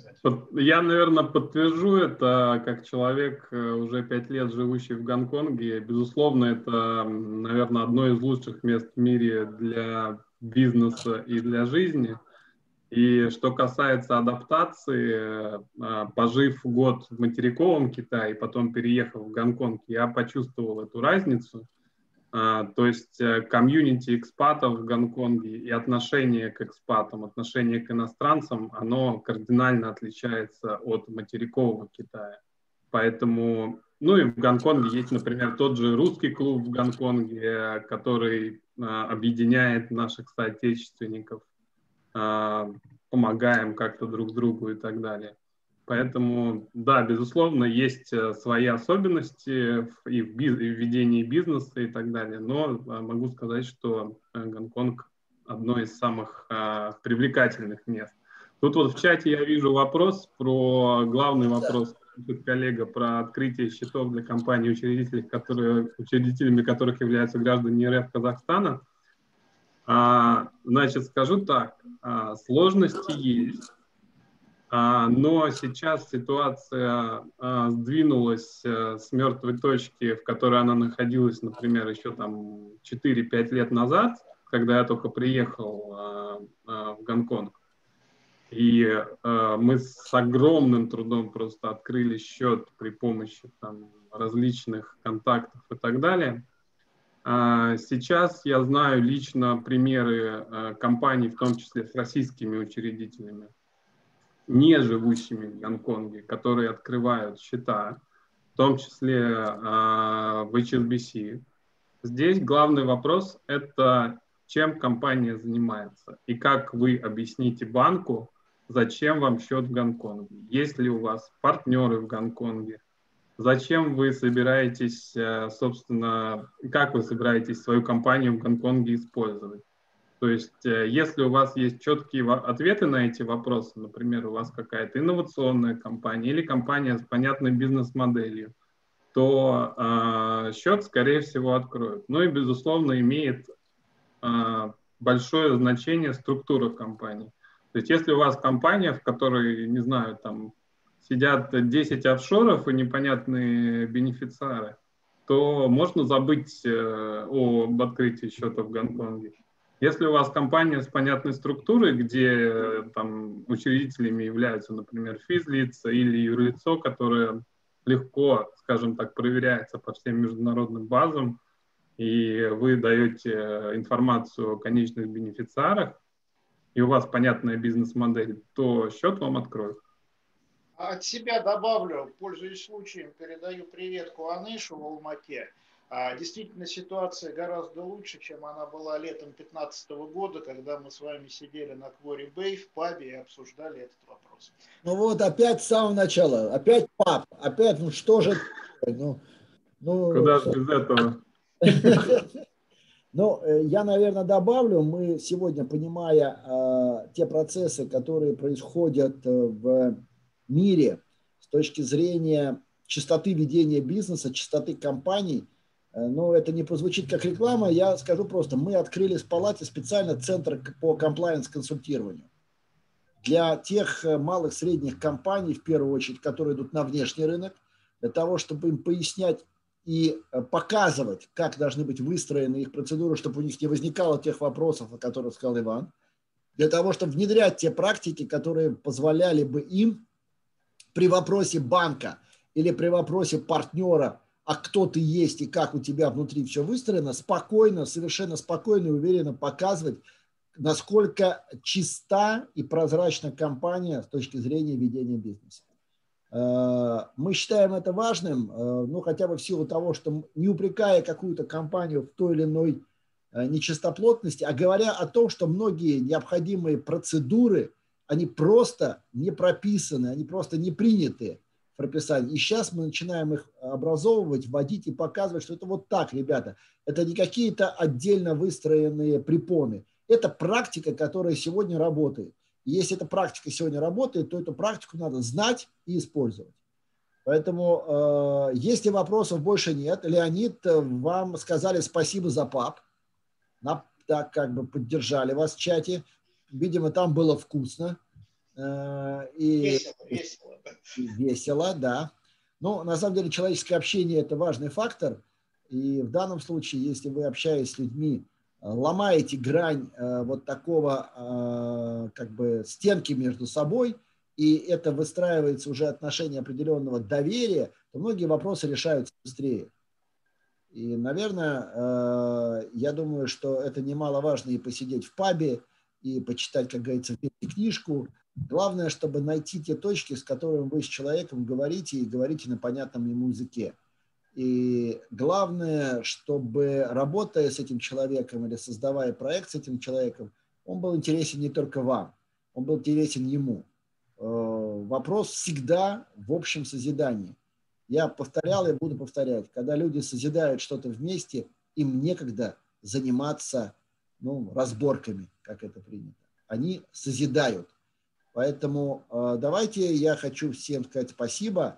я, наверное, подтвержу это как человек, уже пять лет живущий в Гонконге. Безусловно, это, наверное, одно из лучших мест в мире для бизнеса и для жизни. И что касается адаптации, пожив год в материковом Китае, потом переехав в Гонконг, я почувствовал эту разницу. То есть комьюнити экспатов в Гонконге и отношение к экспатам, отношение к иностранцам, оно кардинально отличается от материкового Китая. Поэтому, ну и в Гонконге есть, например, тот же русский клуб в Гонконге, который объединяет наших соотечественников, помогаем как-то друг другу и так далее. Поэтому, да, безусловно, есть свои особенности и в, биз- и в ведении бизнеса и так далее, но могу сказать, что Гонконг одно из самых а, привлекательных мест. Тут вот в чате я вижу вопрос про, главный вопрос, коллега, про открытие счетов для компаний-учредителей, которые, учредителями которых являются граждане РФ Казахстана. А, значит, скажу так, а, сложности есть. Но сейчас ситуация сдвинулась с мертвой точки, в которой она находилась, например, еще там четыре-пять лет назад, когда я только приехал в Гонконг. И мы с огромным трудом просто открыли счет при помощи там различных контактов и так далее. Сейчас я знаю лично примеры компаний, в том числе с российскими учредителями, не живущими в Гонконге, которые открывают счета, в том числе э, в эйч эс би си. Здесь главный вопрос – это чем компания занимается и как вы объясните банку, зачем вам счет в Гонконге, есть ли у вас партнеры в Гонконге, зачем вы собираетесь, э, собственно, как вы собираетесь свою компанию в Гонконге использовать. То есть, если у вас есть четкие ответы на эти вопросы, например, у вас какая-то инновационная компания или компания с понятной бизнес-моделью, то э, счет, скорее всего, откроют. Ну и, безусловно, имеет э, большое значение структура компании. То есть, если у вас компания, в которой, не знаю, там сидят десять офшоров и непонятные бенефициары, то можно забыть э, об открытии счета в Гонконге. Если у вас компания с понятной структурой, где там учредителями являются, например, физлица или юрлицо, которое легко, скажем так, проверяется по всем международным базам, и вы даете информацию о конечных бенефициарах, и у вас понятная бизнес-модель, то счет вам откроют. От себя добавлю, пользуясь случаем, передаю привет Куанышу в Алмате. Действительно, ситуация гораздо лучше, чем она была летом две тысячи пятнадцатого года, когда мы с вами сидели на Quarry Bay в пабе и обсуждали этот вопрос. Ну вот опять с самого начала, опять паб, опять, ну что же, ну, Ну, Куда же без этого? Ну, я, наверное, добавлю, мы сегодня, понимая э, те процессы, которые происходят в мире с точки зрения чистоты ведения бизнеса, чистоты компаний, э, но это не прозвучит как реклама, я скажу просто, мы открыли в палате специально центр по комплаенс-консультированию для тех малых, средних компаний, в первую очередь, которые идут на внешний рынок, для того, чтобы им пояснять и показывать, как должны быть выстроены их процедуры, чтобы у них не возникало тех вопросов, о которых сказал Иван, для того, чтобы внедрять те практики, которые позволяли бы им при вопросе банка или при вопросе партнера, а кто ты есть и как у тебя внутри все выстроено, спокойно, совершенно спокойно и уверенно показывать, насколько чиста и прозрачна компания с точки зрения ведения бизнеса. Мы считаем это важным, ну, хотя бы в силу того, что не упрекая какую-то компанию в той или иной нечистоплотности, а говоря о том, что многие необходимые процедуры, они просто не прописаны, они просто не приняты в прописании. И сейчас мы начинаем их образовывать, вводить и показывать, что это вот так, ребята. Это не какие-то отдельно выстроенные препоны. Это практика, которая сегодня работает. И если эта практика сегодня работает, то эту практику надо знать и использовать. Поэтому, э, если вопросов больше нет, Леонид, вам сказали спасибо за паб. На, так как бы поддержали вас в чате. Видимо, там было вкусно. Э, и весело, весело. И весело, да. Но на самом деле человеческое общение – это важный фактор. И в данном случае, если вы общаетесь с людьми, ломаете грань э, вот такого э, как бы стенки между собой, и это выстраивается уже отношение определенного доверия, то многие вопросы решаются быстрее. И, наверное, э, я думаю, что это немаловажно и посидеть в пабе, и почитать, как говорится, книжку. Главное, чтобы найти те точки, с которыми вы с человеком говорите, и говорите на понятном ему языке. И главное, чтобы, работая с этим человеком или создавая проект с этим человеком, он был интересен не только вам, он был интересен ему. Вопрос всегда в общем созидании. Я повторял и буду повторять, когда люди созидают что-то вместе, им некогда заниматься, ну, разборками, как это принято. Они созидают. Поэтому давайте, я хочу всем сказать спасибо.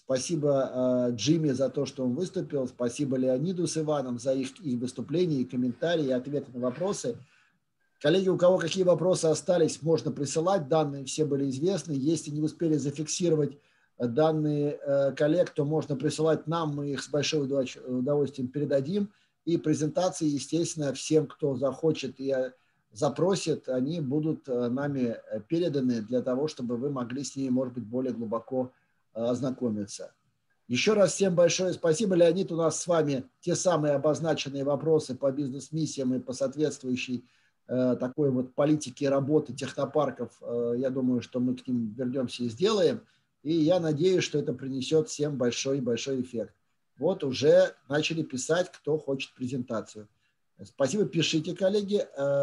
Спасибо Джимми за то, что он выступил. Спасибо Леониду с Иваном за их, их выступления и комментарии, и ответы на вопросы. Коллеги, у кого какие вопросы остались, можно присылать. Данные все были известны. Если не успели зафиксировать данные коллег, то можно присылать нам. Мы их с большим удовольствием передадим. И презентации, естественно, всем, кто захочет и запросит, они будут нами переданы для того, чтобы вы могли с ними, может быть, более глубоко ознакомиться. Еще раз всем большое спасибо. Леонид, у нас с вами те самые обозначенные вопросы по бизнес-миссиям и по соответствующей э, такой вот политике работы технопарков. Э, я думаю, что мы к ним вернемся и сделаем. И я надеюсь, что это принесет всем большой-большой эффект. Вот уже начали писать, кто хочет презентацию. Спасибо, пишите, коллеги.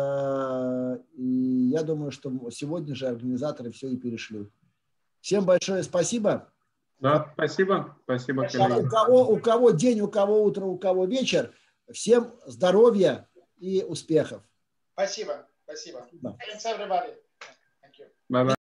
Э, и я думаю, что сегодня же организаторы все и перешлют. Всем большое спасибо. Да, спасибо. Спасибо, коллеги. У кого, у кого день, у кого утро, у кого вечер. Всем здоровья и успехов. Спасибо. Спасибо. Thanks, everybody. Thank you. Bye-bye.